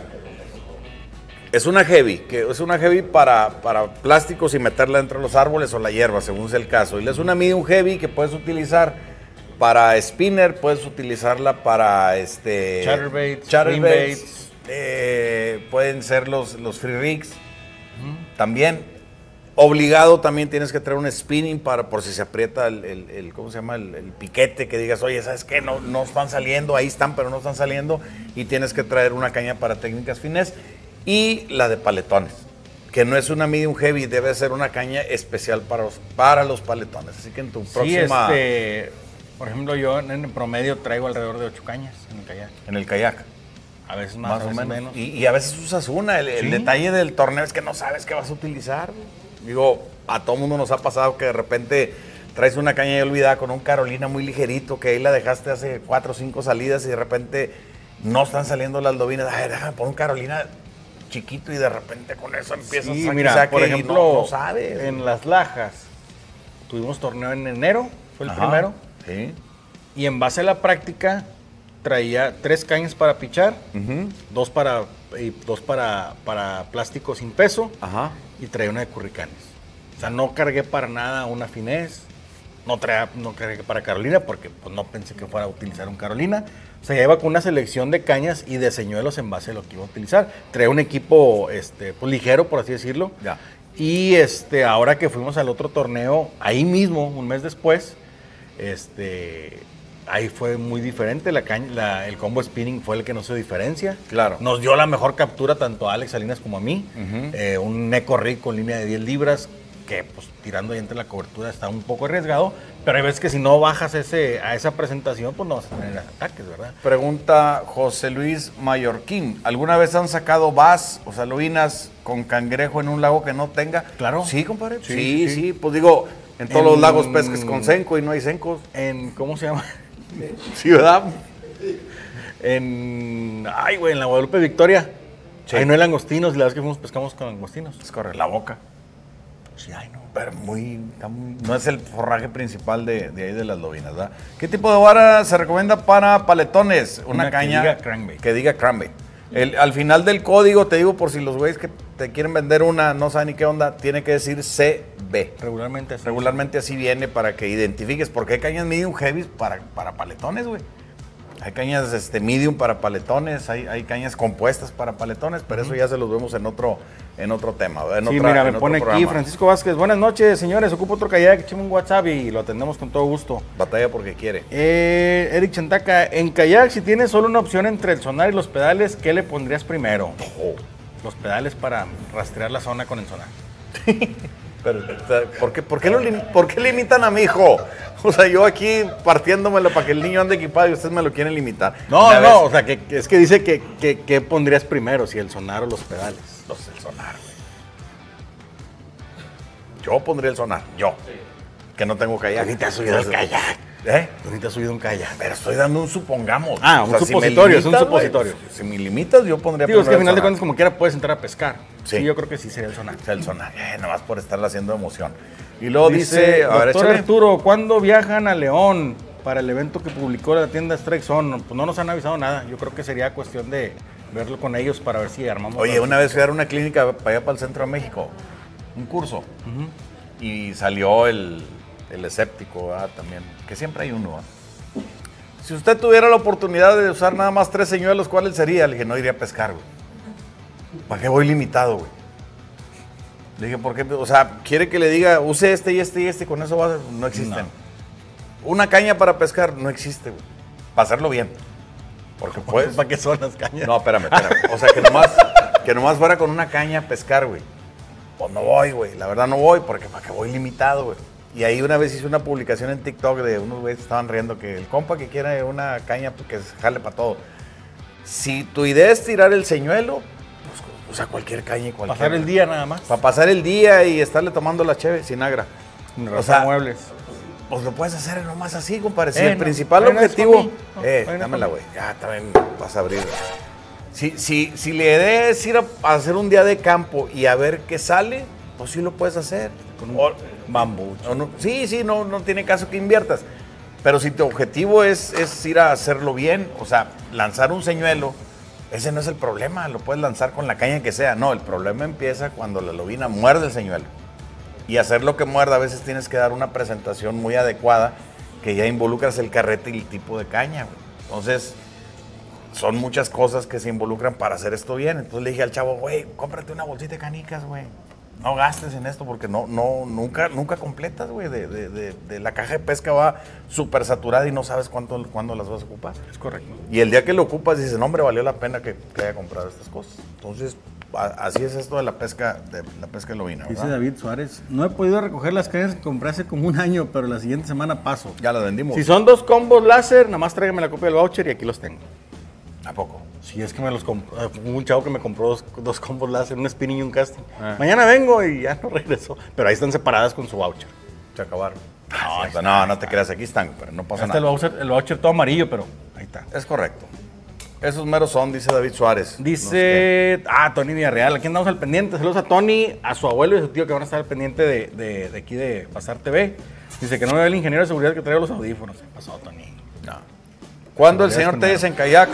Es una heavy, que es una heavy para, para plásticos y meterla dentro de los árboles o la hierba, según sea el caso. Y es una medium heavy que puedes utilizar para spinner, puedes utilizarla para este Chatterbaits, chatterbaits, swingbaits. eh, pueden ser los, los free rigs. También obligado también tienes que traer un spinning para por si se aprieta el, el- el- ¿cómo se llama? El, el piquete, que digas, oye, ¿sabes qué? No, no están saliendo, ahí están, pero no están saliendo. Y tienes que traer una caña para técnicas fines. Y la de paletones, que no es una medium heavy, debe ser una caña especial para los, para los paletones. Así que en tu Sí, próxima, este, por ejemplo, yo en el promedio traigo alrededor de ocho cañas en el kayak. en el kayak. A veces más, Más a o veces menos. menos. Y, y a veces usas una. El, el Sí. detalle del torneo es que no sabes qué vas a utilizar. Digo, a todo mundo nos ha pasado que de repente traes una caña ya olvidada con un Carolina muy ligerito, que ahí la dejaste hace cuatro o cinco salidas y de repente no están saliendo las lobinas. Ay, déjame poner un Carolina chiquito y de repente con eso empiezas Sí, a mira, saque por y ejemplo, no, no sabes. en Las Lajas tuvimos torneo en enero, fue el Ajá. primero, Sí. y en base a la práctica traía tres cañas para pichar, Ujú. dos para y dos para, para plástico sin peso Ajá. y traía una de curricanes. O sea, no cargué para nada una finés, no traía, no cargué para Carolina porque pues, no pensé que fuera a utilizar un Carolina. O sea, ya iba con una selección de cañas y de señuelos en base a lo que iba a utilizar. Traía un equipo este, pues, ligero, por así decirlo. Ya. Y este, ahora que fuimos al otro torneo, ahí mismo, un mes después, este, ahí fue muy diferente. La caña, la- el combo spinning fue el que nos hizo diferencia. Claro. Nos dio la mejor captura tanto a Alex Salinas como a mí. Ujú. Eh, un Eco Rig con línea de diez libras, que pues tirando ahí entre la cobertura está un poco arriesgado. Pero hay veces que si no bajas ese, a esa presentación, pues no vas a tener ataques, ¿verdad? Pregunta José Luis Mallorquín. ¿Alguna vez han sacado bass o salobinas con cangrejo en un lago que no tenga? Claro. Sí, compadre. Sí, Sí, sí. sí. Pues digo, en todos En- los lagos pesques con senco y no hay sencos. En, ¿cómo se llama? Sí, ¿verdad? En, ay, güey, en la Guadalupe Victoria. Sí. Ahí no hay langostinos, y la vez que fuimos pescamos con langostinos. Es correcto, la boca. Sí, ay, no. Pero muy, está muy- no es el forraje principal de, de ahí de las lobinas, ¿verdad? ¿Qué tipo de vara se recomienda para paletones? Una, Una que caña diga crankbait. que diga crankbait. El- al final del código, te digo, por si los güeyes que te quieren vender una no saben ni qué onda, tiene que decir C B. Regularmente así. Regularmente así viene para que identifiques, porque hay cañas medium heavy para, para paletones, güey. Hay cañas este, medium para paletones, hay, hay cañas compuestas para paletones, pero eso ya se los vemos en otro, en otro tema, ¿verdad? En Sí, otra- mira, en me otro pone aquí programa. Francisco Vázquez. Buenas noches, señores. Ocupo otro kayak, écheme un WhatsApp y lo atendemos con todo gusto. Batalla porque quiere. Eh, Eric Chantaca, en kayak, si tienes solo una opción entre el sonar y los pedales, ¿qué le pondrías primero? Los pedales para rastrear la zona con el sonar. Pero, ¿por qué, por, qué lo lim- ¿por qué limitan a mi hijo? O sea, yo aquí partiéndomelo para que el niño ande equipado y ustedes me lo quieren limitar. No, Una no, vez- o sea, que, que es que dice que, que, que pondrías primero, si el sonar o los pedales. Los del sonar, güey. Yo pondría el sonar, yo. Que no tengo kayak. Ni te has subido al kayak. ¿Eh? Tú ni te has subido un kayak. Pero estoy dando un supongamos. Ah, un supositorio, es un güey, supositorio. si, si me limitas, yo pondría Digo, es que al primero final de el cuentas, como quiera, puedes entrar a pescar. Sí. Sí, yo creo que sí sería el sonar. sonar. El sonar, eh, nomás por estarle haciendo emoción. Y luego dice, a ver, doctor échale. Arturo, ¿cuándo viajan a León para el evento que publicó la tienda Strike Zone? Pues no nos han avisado nada. Yo creo que sería cuestión de, verlo con ellos para ver si armamos. Oye, la- una vez fui a dar una clínica para allá para el centro de México, un curso, y salió el, el escéptico, ¿verdad? También, que siempre hay uno, ¿verdad? Si usted tuviera la oportunidad de usar nada más tres señuelos, ¿cuáles sería? Le dije, no iría a pescar, güey. ¿Para qué voy limitado, güey? Le dije, ¿por qué? O sea, quiere que le diga, use este y este y este, y con eso va a... No existen. No. Una caña para pescar, no existe, güey. Para hacerlo bien. Porque puedes... ¿Para qué son las cañas? No, espérame, espérame. O sea, que nomás, que nomás fuera con una caña a pescar, güey. Pues no voy, güey. La verdad no voy, porque para qué voy limitado, güey. Y ahí una vez hice una publicación en TikTok de unos güeyes que estaban riendo que el compa que quiera una caña que se jale para todo. Si tu idea es tirar el señuelo, pues usa cualquier caña y cualquier. Pasar el día nada más. Para pasar el día y estarle tomando la cheve sin agra. O sea, muebles. Pues lo puedes hacer nomás así, compadre. Si Eh, el no, principal no, no es objetivo. pa' mí. No, eh, no, no es dámela, pa' mí. güey. Ya también vas a abrir. Si, si, si le des ir a, a hacer un día de campo y a ver qué sale, pues sí lo puedes hacer. Con un O- bambú. o no- sí, sí, no, no tiene caso que inviertas. Pero si tu objetivo es, es ir a hacerlo bien, o sea, lanzar un señuelo, ese no es el problema. Lo puedes lanzar con la caña que sea. No, el problema empieza cuando la lobina muerde el señuelo. Y hacer lo que muerda, a veces tienes que dar una presentación muy adecuada que ya involucras el carrete y el tipo de caña, güey. Entonces, son muchas cosas que se involucran para hacer esto bien. Entonces le dije al chavo, güey, cómprate una bolsita de canicas, güey. No gastes en esto porque no, no, nunca, nunca completas, güey. De, de, de, de la caja de pesca va súper saturada y no sabes cuánto, cuándo las vas a ocupar. Es correcto. Y el día que lo ocupas dices, no, hombre, valió la pena que, que haya comprado estas cosas. Entonces, a- así es esto de la pesca, de la pesca de lobina, Dice ¿verdad? David Suárez, no he podido recoger las cañas que compré hace como un año, pero la siguiente semana paso. Ya las vendimos. Si son dos combos láser, nada más tráigame la copia del voucher y aquí los tengo. ¿A poco? Si es que me los compró. eh, Hubo un chavo que me compró dos, dos combos láser, un spinning y un casting. Ah. Mañana vengo y ya no regresó. Pero ahí están separadas con su voucher. Se acabaron. No, No, no, no te creas, aquí están, pero no pasa Ahí está el nada. voucher, el voucher todo amarillo, pero ahí está. Es correcto. Esos meros son, dice David Suárez. No sé Dice, ah, Tony Villarreal, aquí andamos al pendiente. Saludos a Tony, a su abuelo y a su tío que van a estar al pendiente de, de, de aquí de Pasar T V. Dice que no me ve el ingeniero de seguridad que trae los audífonos. ¿Qué pasó, Tony? qué. No. ¿Cuándo el Seguridad señor primero. Telles en kayak?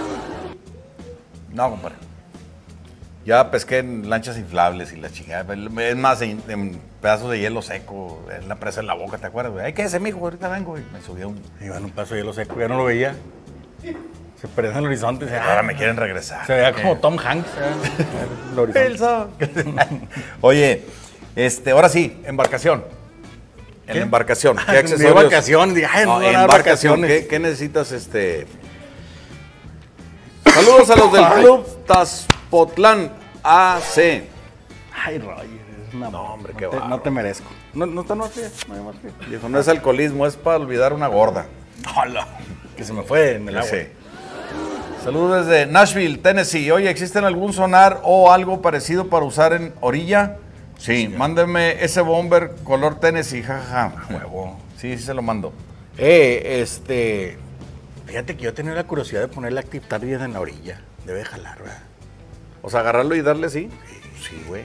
No, compadre. Ya pesqué en lanchas inflables y la chingada. Es más, en, en pedazos de hielo seco, en la presa en la boca, ¿te acuerdas, güey? Ay, ¿qué es ese, mijo? Ahorita vengo. Y me subió un... Iba en un paso de hielo seco, ya no lo veía. Se perdió en el horizonte. Se, Ahora me quieren regresar. se veía como Tom Hanks. ¿eh? El horizonte. Oye, este, ahora sí, embarcación. En la embarcación. ¿Qué De accesorios? vacación, dije, ay, no, No, van a dar embarcación. vacaciones. ¿Qué, qué necesitas, este? Saludos a los del club Tazpotlán A C. Ay, Roger, es una No, hombre, no qué te, bárbaro. no te merezco. No, no te no te- no hay más que. Dijo, no es alcoholismo, es para olvidar una gorda. Hola. Que se me fue en el agua. Sí. Saludos desde Nashville, Tennessee. Oye, ¿existen algún sonar o algo parecido para usar en orilla? Sí, mándenme ese bomber color Tennessee, jajaja. Huevo. Sí, sí se lo mando. Eh, este. Fíjate que yo tenía la curiosidad de ponerle Active Target en la orilla. Debe jalar, ¿verdad? O sea, agarrarlo y darle así. Sí, güey.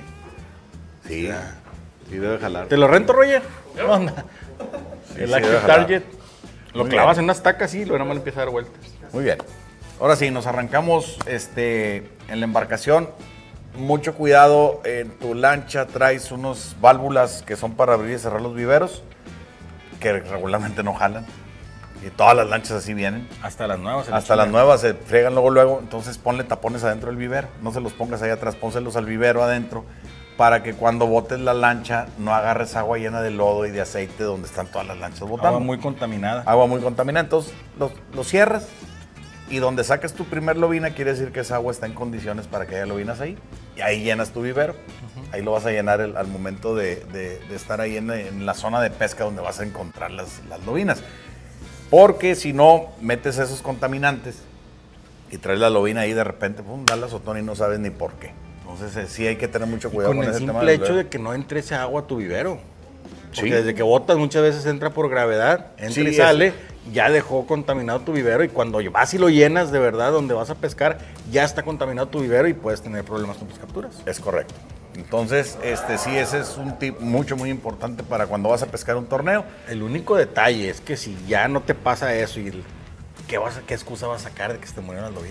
Sí. Sí, debe jalar. ¿Te lo rento, Roger? ¿Qué onda? Sí, el sí, Active debe jalar. Target. Lo Muy clavas bien. en una estaca así y luego nada más le empieza a dar vueltas. Muy bien. Ahora sí, nos arrancamos este, en la embarcación. Mucho cuidado, en tu lancha traes unos válvulas que son para abrir y cerrar los viveros, que regularmente no jalan. Y todas las lanchas así vienen. Hasta las nuevas. Hasta las nuevas se friegan luego, luego. Entonces ponle tapones adentro del vivero. No se los pongas ahí atrás, pónselos al vivero adentro para que cuando botes la lancha no agarres agua llena de lodo y de aceite donde están todas las lanchas botando. Agua muy contaminada. Agua muy contaminada. Entonces lo, lo cierras y donde saques tu primer lobina quiere decir que esa agua está en condiciones para que haya lobinas ahí. Y ahí llenas tu vivero. Ahí lo vas a llenar el- al momento de, de- de estar ahí en, en la zona de pesca donde vas a encontrar las, las lobinas. Porque si no, metes esos contaminantes y traes la lobina ahí de repente, pum, da la azotón y no sabes ni por qué. Entonces eh, sí hay que tener mucho Y cuidado con con, el ese tema. simple del hecho vivero. de que no entre ese agua a tu vivero. Porque Sí. desde que botas muchas veces entra por gravedad, entra Sí, y es- sale, ya dejó contaminado tu vivero y cuando vas y lo llenas de verdad donde vas a pescar, ya está contaminado tu vivero y puedes tener problemas con tus capturas. Es correcto. Entonces, este sí, ese es un tip mucho, muy importante para cuando vas a pescar un torneo. El único detalle es que si ya no te pasa eso y el- ¿qué, vas a- qué excusa vas a sacar de que se te murieron las lobinas?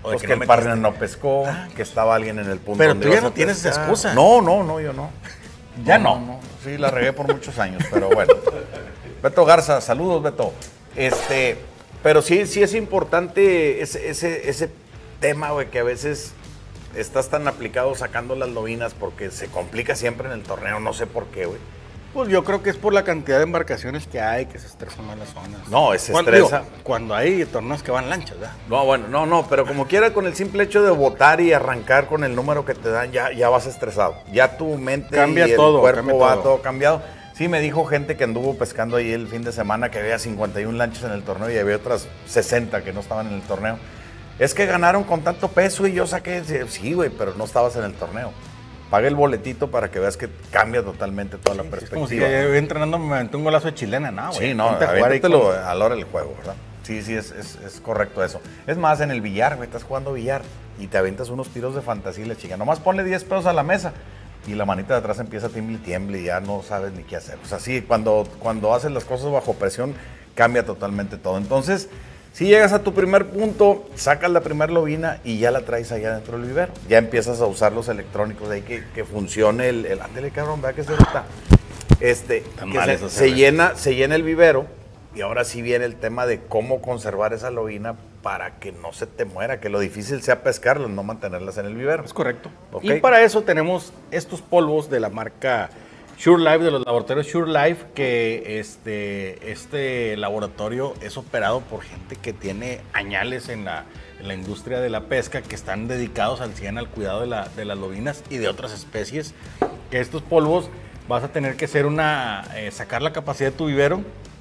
O de Pues que que no el metiste. partner no pescó, que estaba alguien en el punto Pero donde tú ya ibas no a tienes esa pescar. excusa. No, no, no, yo no. Ya no. Sí, la regué por muchos años, pero bueno. Beto Garza, saludos, Beto. Este, pero sí, sí es importante ese, ese, ese tema, güey, que a veces estás tan aplicado sacando las lobinas porque se complica siempre en el torneo, no sé por qué, güey. Pues yo creo que es por la cantidad de embarcaciones que hay, que se estresan más las zonas. No, se Cuando- estresa. digo, Cuando hay torneos que van lanchas, ¿verdad? No, bueno, no, no, pero como quiera, con el simple hecho de votar y arrancar con el número que te dan, ya, ya vas estresado. Ya tu mente Cambia y el todo, cuerpo cambia va todo. todo. cambiado. Sí, me dijo gente que anduvo pescando ahí el fin de semana que había cincuenta y una lanchas en el torneo y había otras sesenta que no estaban en el torneo. Es que ganaron con tanto peso y yo saqué, sí, güey, pero no estabas en el torneo. Paga el boletito para que veas que cambia totalmente toda la Es como si perspectiva. yo entrenando me aventé un golazo de chilena, no, güey. Sí, no, Ponte a jugar ahí aviéntatelo con- a la hora del juego, ¿verdad? Sí, sí, es, es, es correcto eso. Es más, en el billar, güey, estás jugando billar y te aventas unos tiros de fantasía y la chica. Nomás ponle diez pesos a la mesa y la manita de atrás empieza a tiemble y tiemble y ya no sabes ni qué hacer. O sea, sí, cuando, cuando haces las cosas bajo presión, cambia totalmente todo. Entonces, si llegas a tu primer punto, sacas la primera lobina y ya la traes allá dentro del vivero. Ya empiezas a usar los electrónicos de ahí que, que funcione el, el... Ándale, cabrón, vea que se ahorita. Este, Tan que mal se, eso, se Sergio. llena, se llena el vivero y ahora sí viene el tema de cómo conservar esa lobina para que no se te muera, que lo difícil sea pescarlas, no mantenerlas en el vivero. Es correcto. Ok. Y para eso tenemos estos polvos de la marca Sure Life, de los laboratorios Sure Life, que este, este laboratorio es operado por gente que tiene añales en la, en la industria de la pesca, que están dedicados al cien al cuidado de, la, de las lobinas y de otras especies. Que estos polvos vas a tener que hacer una, eh, sacar la capacidad de tu vivero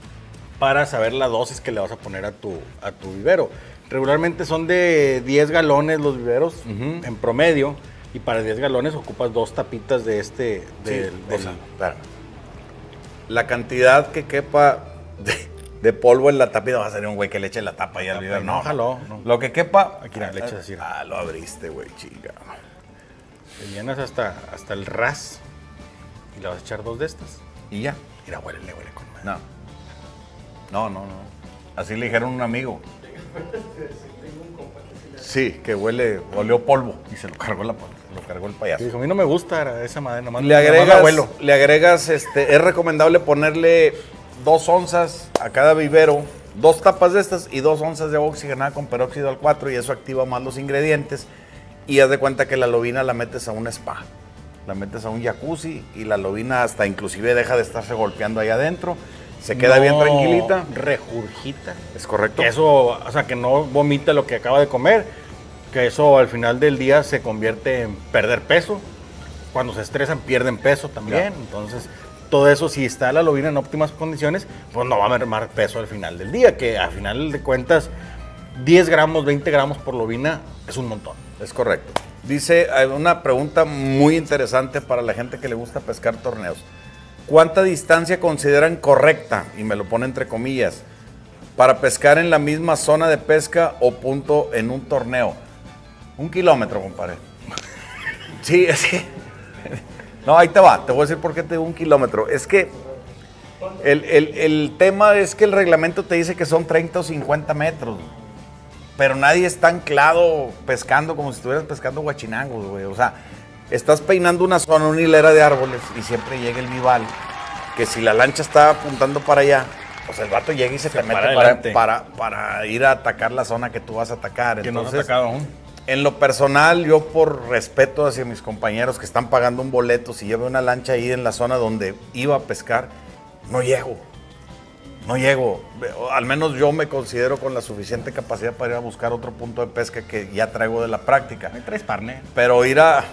para saber la dosis que le vas a poner a tu, a tu vivero. Regularmente son de diez galones los viveros en promedio, y para diez galones ocupas dos tapitas de este... del- Sí, del- o sea, espera. La cantidad que quepa de, de polvo en la tapita va a ser un güey que le eche la tapa ahí al Tapa, vivero. no, jaló, no. Lo que quepa... Aquí, mira, le echas así. Ah, lo abriste, güey, chica. Te llenas hasta, hasta el ras y le vas a echar dos de estas. Y ya. Mira, huele, le huele con madre. No. No, no, no. Así le dijeron a un amigo. Sí, que huele, olió polvo y se lo cargó, la, se lo cargó el payaso. Y dijo, a mí no me gusta esa madre, nomás, Le nomás la agregas, huelo. le agregas, este, es recomendable ponerle dos onzas a cada vivero, dos tapas de estas y dos onzas de agua oxigenada con peróxido al cuatro y eso activa más los ingredientes y haz de cuenta que la lobina la metes a un spa, la metes a un jacuzzi y la lobina hasta inclusive deja de estarse golpeando ahí adentro, se queda bien No tranquilita. regurgita. Es correcto. Que eso, o sea, que no vomita lo que acaba de comer, que eso al final del día se convierte en perder peso. Cuando se estresan pierden peso también, Ya. entonces todo eso, si está la lobina en óptimas condiciones, pues no va a mermar peso al final del día, que al final de cuentas diez gramos, veinte gramos por lobina es un montón. Es correcto. Dice, hay una pregunta muy interesante para la gente que le gusta pescar torneos. ¿Cuánta distancia consideran correcta, y me lo pone entre comillas, para pescar en la misma zona de pesca o punto en un torneo? Un kilómetro, compadre. Sí, es que... No, ahí te va, te voy a decir por qué te digo un kilómetro. Es que el, el- el tema es que el reglamento te dice que son treinta o cincuenta metros, pero nadie está anclado pescando como si estuvieras pescando guachinangos, güey. O sea, estás peinando una zona, una hilera de árboles y siempre llega el vival, que si la lancha está apuntando para allá, pues el vato llega y se, te mete para para, adelante. para, para ir a atacar la zona que tú vas a atacar. Que no has Entonces, atacado aún. en lo personal, yo por respeto hacia mis compañeros que están pagando un boleto, si yo veo una lancha ahí en la zona donde iba a pescar, no llego. No llego. Al menos yo me considero con la suficiente capacidad para ir a buscar otro punto de pesca que ya traigo de la práctica. Me traes partner. Pero ir a...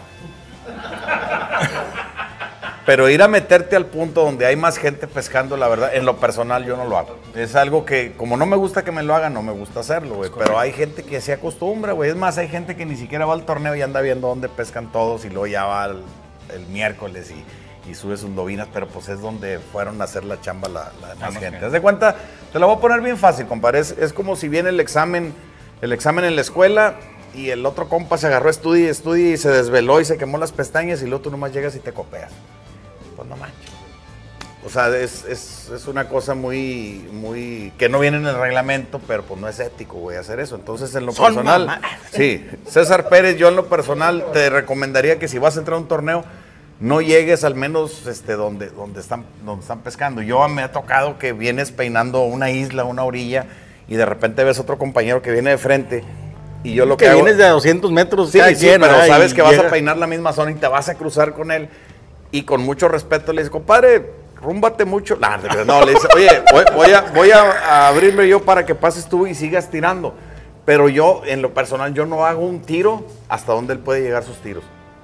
Pero ir a meterte al punto donde hay más gente pescando, la verdad, en lo personal yo no lo hago. Es algo que, como no me gusta que me lo hagan, no me gusta hacerlo, güey. Pero hay gente que se acostumbra, güey. Es más, hay gente que ni siquiera va al torneo y anda viendo dónde pescan todos y luego ya va el, el miércoles y, y sube sus lobinas, pero pues es donde fueron a hacer la chamba la, la demás más gente. gente. Haz de cuenta, te lo voy a poner bien fácil, compadre. Es, es como si viene el examen, el examen en la escuela y el otro compa se agarró a estudio y estudia y se desveló y se quemó las pestañas y luego tú nomás llegas y te copeas. Pues no manches. O sea, es, es, es una cosa muy, muy, que no viene en el reglamento, pero pues no es ético, güey, hacer eso. Entonces, en lo Son personal, mamás. sí, César Pérez, yo en lo personal te recomendaría que si vas a entrar a un torneo, no llegues al menos este, donde, donde, están, donde están pescando. Yo me ha tocado que vienes peinando una isla, una orilla, y de repente ves otro compañero que viene de frente, y yo lo que, que hago... vienes de a doscientos metros. Sí, cada sí, quien, pero ¿verdad? sabes Y que vas llega- a peinar la misma zona y te vas a cruzar con él. Y con mucho respeto le dice, compadre, rúmbate mucho. No, no, le dice, oye, voy, voy a, voy a, a abrirme yo para que pases tú y sigas tirando. Pero yo, en lo personal, yo no hago un tiro hasta donde él puede llegar sus tiros.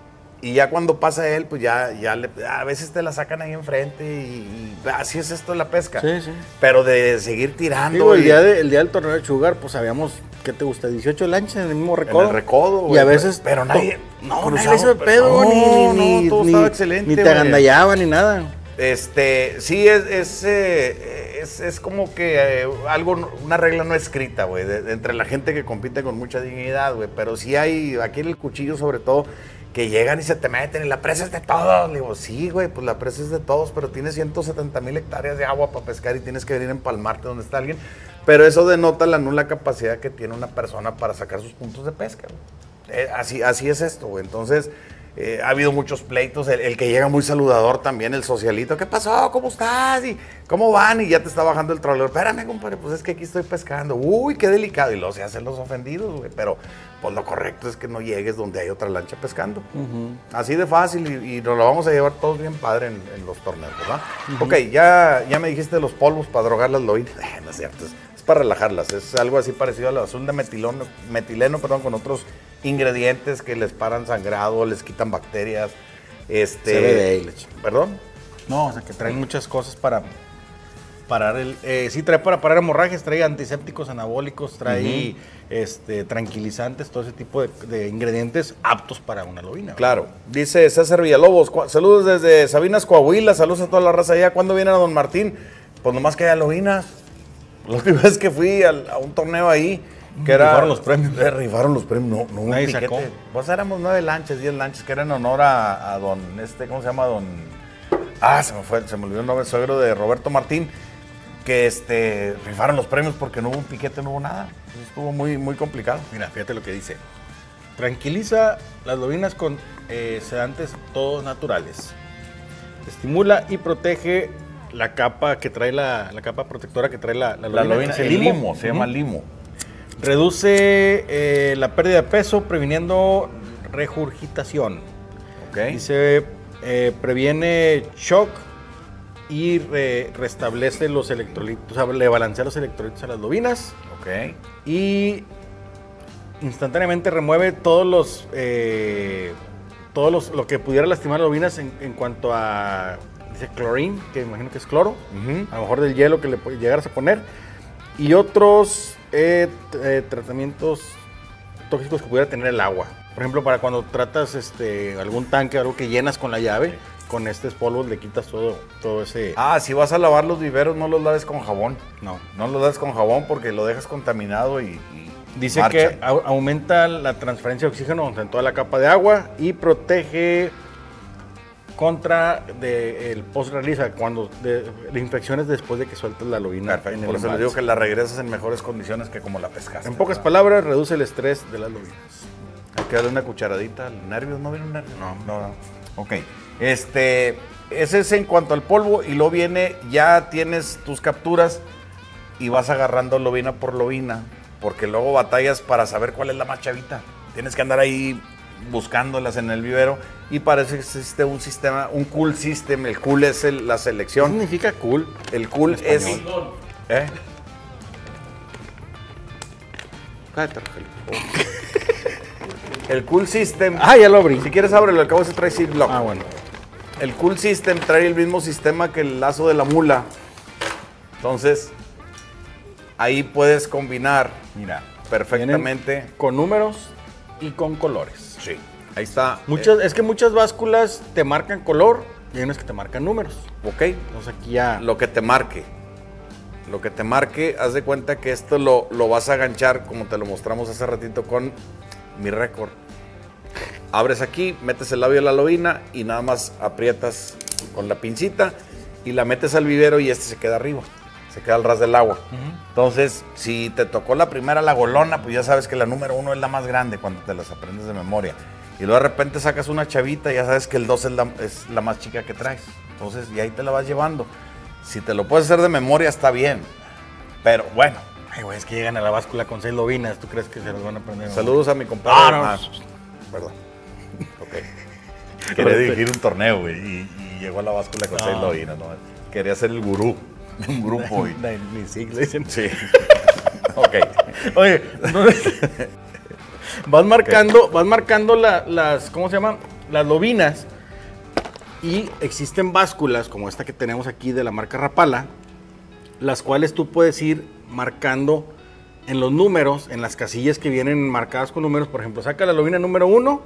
Y ya cuando pasa él, pues ya, ya le, a veces te la sacan ahí enfrente y, y así es esto de la pesca. Sí, sí. Pero de seguir tirando. Digo, el, y- día de- el día del torneo de Sugar, pues habíamos, ¿qué te gusta? dieciocho lanchas en el mismo En recodo. el recodo, Y güey, a veces. pero to- nadie- No, cruzaba, nadie le hizo de pero- pedo, no, ni, ni, no, todo ni- estaba excelente, Ni te güey. agandallaba ni nada. Este, sí, es, es, eh, es, es como que eh, algo, una regla no escrita, güey, de- de entre la gente que compite con mucha dignidad, güey, pero sí hay, aquí en el cuchillo sobre todo, que llegan y se te meten y la presa es de todos. Le digo, sí, güey, pues la presa es de todos, pero tienes ciento setenta mil hectáreas de agua para pescar y tienes que venir a empalmarte donde está alguien, pero eso denota la nula capacidad que tiene una persona para sacar sus puntos de pesca, güey. Eh, así, así es esto, güey, entonces... Eh, ha habido muchos pleitos, el, el que llega muy saludador también, el socialito, ¿qué pasó? ¿Cómo estás? ¿Y cómo van? Y ya te está bajando el trolero. Espérame, compadre, pues es que aquí estoy pescando. Uy, qué delicado. Y luego se hacen los ofendidos, güey. Pero pues lo correcto es que no llegues donde hay otra lancha pescando. Así de fácil y, y nos lo vamos a llevar todos bien padre en, en los torneos, ¿verdad? Ok, ya, ya me dijiste los polvos para drogar las loínas. Eh, no es cierto, es, es para relajarlas. Es algo así parecido al azul de metilón, metileno, perdón, con otros ingredientes que les paran sangrado, les quitan bacterias. Este, C B D y la ch- ¿Perdón? No, o sea, que traen muchas cosas para parar el... Eh, sí, trae para parar hemorragias, trae antisépticos, anabólicos, trae este, tranquilizantes, todo ese tipo de, de ingredientes aptos para una lobina. Claro. Dice César Villalobos, cua- saludos desde Sabinas, Coahuila, saludos a toda la raza allá. ¿Cuándo vienen a Don Martín? Pues nomás que haya lobinas. La última vez que fui al- a un torneo ahí, que era... Rifaron los premios. Eh, rifaron los premios, no, no hubo Nadie piquete. sacó. Pues éramos nueve lanchas, diez lanchas, que era en honor a, a don, este, ¿cómo se llama? Don... Ah, se me fue, se me olvidó el nombre, el suegro de Roberto Martín, que este, rifaron los premios porque no hubo un piquete, no hubo nada. Entonces, estuvo muy, muy complicado. Mira, fíjate lo que dice. Tranquiliza las lobinas con eh, sedantes todos naturales. Estimula y protege la capa que trae la, la capa protectora que trae la, la lobina. La lobina, que es el limo, se Ujú. llama limo. Reduce eh, la pérdida de peso previniendo regurgitación. ¿Ok? Dice, eh, previene shock y re- restablece los electrolitos, o sea, le balancea los electrolitos a las lobinas Ok. y instantáneamente remueve todos los, eh, todos los, lo que pudiera lastimar las lobinas en, en cuanto a, dice chlorine, que imagino que es cloro, Ujú. a lo mejor del hielo que le puede llegar a poner, y otros eh, t- eh, tratamientos tóxicos que pudiera tener el agua. Por ejemplo, para cuando tratas este, algún tanque, algo que llenas con la llave, con estos polvos le quitas todo, todo ese... Ah, si vas a lavar los viveros, no los laves con jabón. No. No los laves con jabón porque lo dejas contaminado y, y Dice marchan. que au- aumenta la transferencia de oxígeno en toda la capa de agua y protege contra de, el post-release, cuando de, de infecciones después de que sueltas la lobina. Perfecto, en el por eso les embalse. digo que la regresas en mejores condiciones que como la pescaste. En pocas ¿verdad? palabras, reduce el estrés de las lobinas. Hay que darle una cucharadita al nervios, ¿no viene un nervio? No, no, no. Ok. Este, ese es en cuanto al polvo y luego viene, ya tienes tus capturas y vas agarrando lobina por lobina, porque luego batallas para saber cuál es la más chavita. Tienes que andar ahí buscándolas en el vivero y para eso existe un sistema, un cool system. El cool es el- la ¿Qué selección. significa cool? El cool En es... español. ¿Eh? Cállate, Rogelio. El cool system... Ah, ya lo abrí. Si quieres ábrelo, al cabo se trae ziploc. Ah, bueno. El Cool System trae el mismo sistema que el lazo de la mula. Entonces, ahí puedes combinar Mira, perfectamente. vienen con números y con colores. Sí, ahí está. Muchas, es que muchas básculas te marcan color y hay unas que te marcan números. Eh, ok, Entonces aquí ya... lo que te marque. Lo que te marque, haz de cuenta que esto lo, lo vas a aganchar, como te lo mostramos hace ratito con mi récord. Abres aquí, metes el labio de la lobina y nada más aprietas con la pincita y la metes al vivero y este se queda arriba. Se queda al ras del agua. Uh-huh. Entonces, si te tocó la primera, la golona, pues ya sabes que la número uno es la más grande cuando te las aprendes de memoria. Y luego de repente sacas una chavita y ya sabes que el dos es la, es la más chica que traes. Entonces, y ahí te la vas llevando. Si te lo puedes hacer de memoria, está bien. Pero bueno. Ay, güey, es que llegan a la báscula con seis lobinas. ¿Tú crees que se las van a aprender? Saludos a mi compadre. Ah, no. Ah, perdón. Ok. Quería dirigir un torneo, güey, y, y llegó a la báscula con no. seis lobinas, ¿no? Quería ser el gurú de un grupo, güey. Ni siglos dicen. Sí. Ok. Oye, no, vas marcando, okay. vas marcando la, las, ¿cómo se llaman? Las lobinas. Y existen básculas, como esta que tenemos aquí de la marca Rapala, las cuales tú puedes ir marcando en los números, en las casillas que vienen marcadas con números. Por ejemplo, saca la lobina número uno,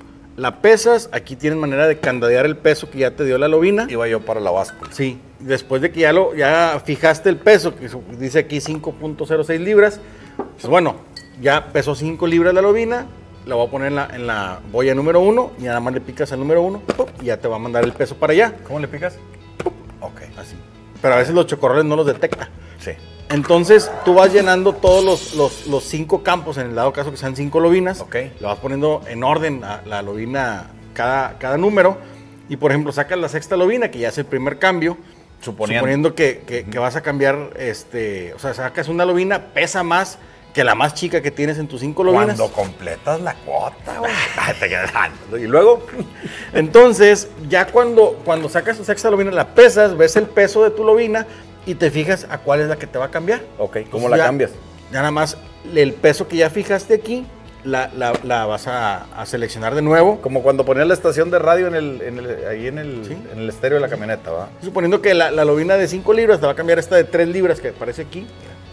la pesas, aquí tienes manera de candadear el peso que ya te dio la lobina. Iba yo para la báscula. Sí, después de que ya, lo, ya fijaste el peso, que dice aquí cinco punto cero seis libras, pues bueno, ya pesó cinco libras la lobina, la voy a poner en la, en la boya número uno y nada más le picas al número uno y ya te va a mandar el peso para allá. ¿Cómo le picas? Ok. Así. Pero a veces los chocorroles no los detecta. Sí. Entonces tú vas llenando todos los, los, los cinco campos, en el dado caso que sean cinco lobinas. Ok. Le vas poniendo en orden a la lobina, cada, cada número. Y por ejemplo, sacas la sexta lobina, que ya es el primer cambio. Suponiendo, suponiendo que, que, uh-huh. que vas a cambiar, este, o sea, sacas una lobina, pesa más que la más chica que tienes en tus cinco lobinas. Cuando completas la cuota, güey. Te quedas dando. Y luego, entonces, ya cuando, cuando sacas tu sexta lobina, la pesas, ves el peso de tu lobina y te fijas a cuál es la que te va a cambiar. Ok, ¿cómo la ya, cambias? Ya nada más el peso que ya fijaste aquí, la, la, la vas a, a seleccionar de nuevo. Como cuando ponías la estación de radio en el, en el, ahí en el, ¿sí? en el estéreo de la camioneta, ¿va? Suponiendo que la, la lobina de cinco libras te va a cambiar esta de tres libras que aparece aquí.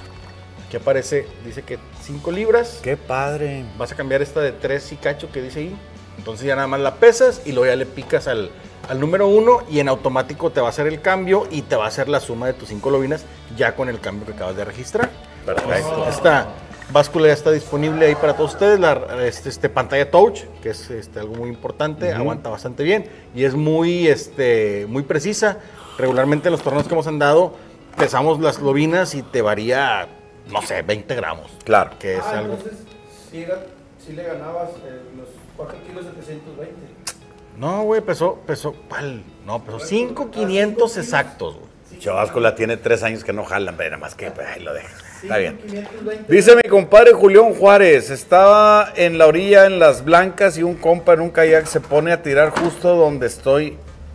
Aquí aparece, dice que cinco libras. ¡Qué padre! Vas a cambiar esta de tres y cacho que dice ahí. Entonces ya nada más la pesas y luego ya le picas al, al número uno y en automático te va a hacer el cambio y te va a hacer la suma de tus cinco lobinas ya con el cambio que acabas de registrar. Perfecto. Esta báscula ya está disponible ahí para todos ustedes. La este, este, pantalla touch, que es este, algo muy importante, uh-huh. aguanta bastante bien y es muy, este, muy precisa. Regularmente en los torneos que hemos andado pesamos las lobinas y te varía, no sé, veinte gramos. Claro. Que es ah, algo... entonces sí, sí le ganabas eh, los cuatro kilos setecientos veinte. No, güey, pesó, pesó, ¿cuál? No, pesó cinco mil quinientos exactos, güey. Chaváscula tiene tres años que no jalan, pero nada más que pues, ahí lo dejas. Está bien. Dice mi compadre Julián Juárez, estaba en la orilla en Las Blancas y un compa en un kayak se pone a tirar justo donde estoy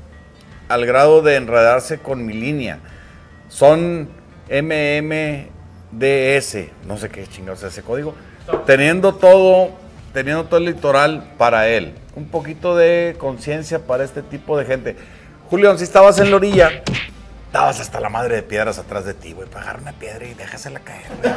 al grado de enredarse con mi línea. Son M M D S, no sé qué chingados es ese código, teniendo todo, teniendo todo el litoral para él. Un poquito de conciencia para este tipo de gente. Julián, si estabas en la orilla, estabas hasta la madre de piedras atrás de ti, güey, para agarrar una piedra y déjasela caer, güey.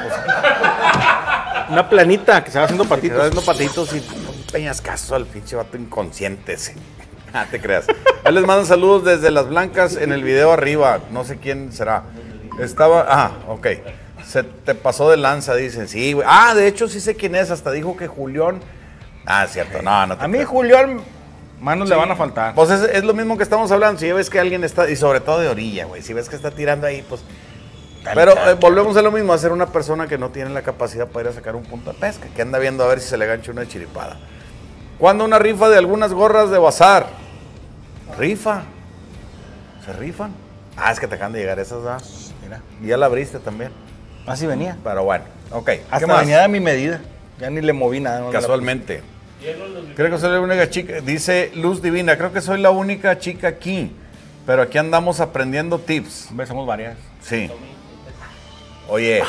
Una planita que se va haciendo patitos. Se va haciendo patitos y un peñascazo al pinche vato inconsciente ese. Ah, te creas. Él les manda saludos desde Las Blancas en el video arriba. No sé quién será. Estaba, ah, ok. Se te pasó de lanza, dicen. Sí, güey. Ah, de hecho sí sé quién es. Hasta dijo que Julián. Ah, cierto. No, no te A mí creo. Julián, manos Sí. le van a faltar. Pues es, es lo mismo que estamos hablando. Si ves que alguien está, y sobre todo de orilla, güey. Si ves que está tirando ahí, pues. Pero eh, volvemos a lo mismo, a ser una persona que no tiene la capacidad para ir a sacar un punto de pesca, que anda viendo a ver si se le gancha una chiripada. ¿Cuándo una rifa de algunas gorras de bazar? ¿Rifa? ¿Se rifan? Ah, es que te acaban de llegar esas, ¿verdad? Mira, y ya la abriste también. Así venía. Pero bueno, ok. ¿Qué Hasta más? venía de mi medida. Ya ni le moví nada. no Casualmente. Creo que soy la única chica, dice Luz Divina, creo que soy la única chica aquí, pero aquí andamos aprendiendo tips. Hombre, somos varias. Sí. Oye,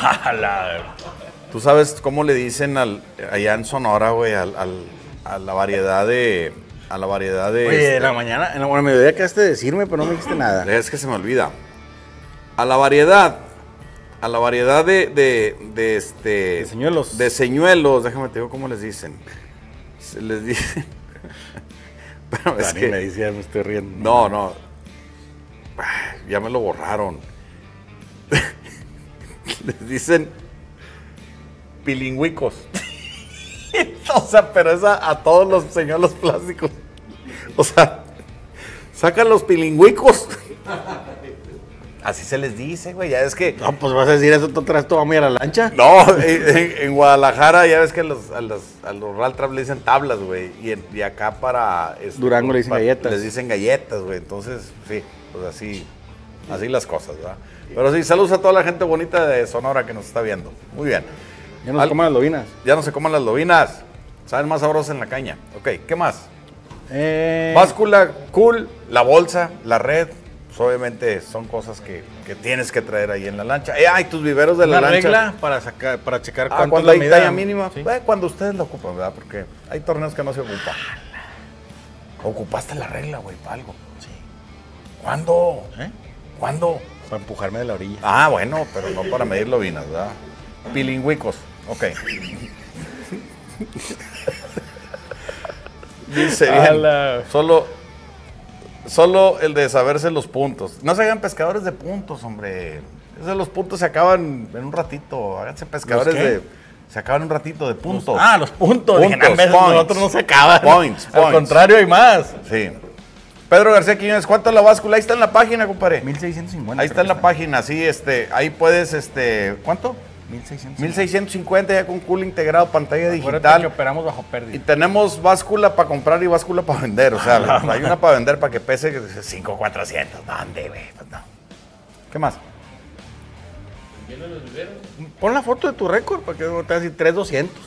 ¿tú sabes cómo le dicen al, allá en Sonora, güey, al, al, a la variedad de... A la variedad de... Oye, este, en la mañana, en la, bueno, mediodía quedaste de decirme, pero no me dijiste nada. Es que se me olvida. A la variedad, a la variedad de... De, de este... De señuelos. De señuelos, déjame te digo cómo les dicen. Se les dice... Pero es Dani que... me dice, ya me estoy riendo. No, no. Ya me lo borraron. Les dicen pilingüicos. O sea, pero es a, a todos los señuelos plásticos. O sea, sacan los pilingüicos Así se les dice, güey. Ya es que. No, pues vas a decir eso, tú traes tu vamos a ir a la lancha. No, en, en Guadalajara ya ves que los, a los, a los Real Trap le dicen tablas, güey. Y, en- y acá para. este, Durango le dicen para- galletas. Les dicen galletas, güey. Entonces, sí, pues así. Así las cosas, ¿verdad? Pero sí, saludos a toda la gente bonita de Sonora que nos está viendo. Muy bien. Ya nos Al- coman las lobinas. Ya no se coman las lobinas. Saben más sabrosas en la caña. Ok, ¿qué más? Eh, Báscula, cool, la bolsa, la red. Pues obviamente son cosas que, que tienes que traer ahí en la lancha. Eh, ay, tus viveros de la una lancha. regla para sacar, para checar Ah, cuánto cuando es hay la medida. talla mínima, Sí. eh, cuando ustedes la ocupan, ¿verdad? Porque hay torneos que no se ocupan. Ocupaste la regla, güey, para algo. Sí. ¿Cuándo? ¿Eh? ¿Cuándo? Para empujarme de la orilla. Ah, bueno, pero no para medir lobinas, ¿verdad? Pilingüicos, ok. Dice bien, Ala. solo, solo el de saberse los puntos. No se hagan pescadores de puntos, hombre. Esos los puntos se acaban en un ratito. Háganse pescadores qué? de... Se acaban en un ratito de puntos. Ah, los puntos. Dije, Puntos, no, veces points. nosotros no se acaban. Points, Al points. contrario, hay más. Sí. Pedro García Quiñones, ¿cuánto es la báscula? Ahí está en la página, compadre. mil seiscientos cincuenta. Ahí está en la página, sí, este, ahí puedes, este, ¿cuánto? mil seiscientos. mil seiscientos cincuenta ya con cool integrado, pantalla Acuérdate que digital. operamos bajo Y pérdida. tenemos báscula para comprar y báscula para vender. O sea, hay una para vender para que pese cinco mil cuatrocientos. ¿Dónde, güey? Pues no. ¿Qué más? Lleno los viveros. Pon la foto de tu récord para que no te decir tres mil doscientos.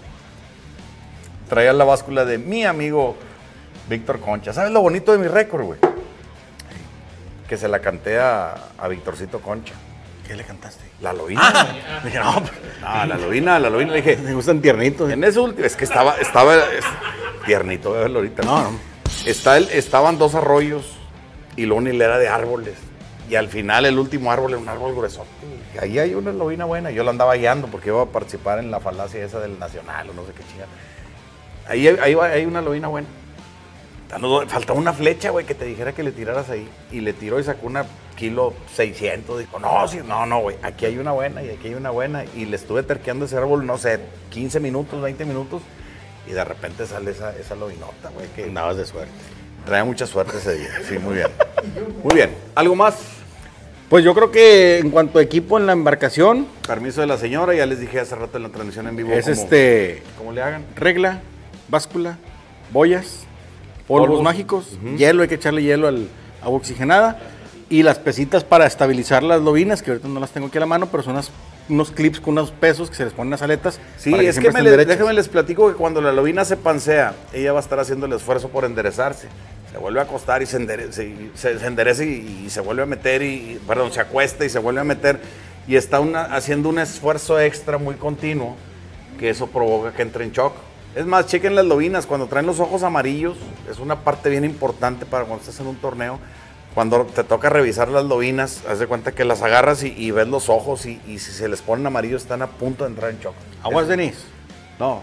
Traía la báscula de mi amigo Víctor Concha. ¿Sabes lo bonito de mi récord, güey? Que se la canté a, a Víctorcito Concha. ¿Qué le cantaste? La lobina. Dije, no, pues, No, la lobina, la lobina. Le dije, me gustan tiernitos. en ese último, es que estaba, estaba es- tiernito, voy a verlo ahorita. No, no. Está el- estaban dos arroyos y luego una hilera de árboles. Y al final el último árbol era un árbol grueso. Ahí hay una lobina buena. Yo la andaba guiando porque iba a participar en la falacia esa del Nacional o no sé qué chingada. Ahí, ahí va- hay una lobina buena. Faltaba una flecha, güey, que te dijera que le tiraras ahí. Y le tiró y sacó una kilo seiscientos. Dijo, no, sí, no, no, güey, aquí hay una buena y aquí hay una buena. Y le estuve terqueando ese árbol, no sé, quince minutos, veinte minutos. Y de repente sale esa, esa lobinota, güey, que Andabas de suerte. trae mucha suerte ese día. Sí, muy bien. Muy bien. ¿Algo más? Pues yo creo que en cuanto a equipo en la embarcación, Permiso de la señora, ya les dije hace rato en la transmisión en vivo. es cómo- este cómo le hagan. regla, báscula, boyas, polvos, Polvos. mágicos, hielo, hay que echarle hielo al agua oxigenada y las pesitas para estabilizar las lobinas, que ahorita no las tengo aquí a la mano, pero son unas- unos clips con unos pesos que se les ponen las aletas. Sí, para es que siempre me estén les- derechas. déjenme les platico que cuando la lobina se pansea, ella va a estar haciendo el esfuerzo por enderezarse. Se vuelve a acostar y se endereza y se, se endereza y, y se vuelve a meter, y, y- perdón, se acuesta y se vuelve a meter. Y está una- haciendo un esfuerzo extra muy continuo, que eso provoca que entre en shock. Es más, chequen las lobinas, cuando traen los ojos amarillos, es una parte bien importante para cuando estás en un torneo. Cuando te toca revisar las lobinas, haz de cuenta que las agarras y, y ves los ojos y, y si se les ponen amarillos están a punto de entrar en shock. Aguas, Es- Denis. No.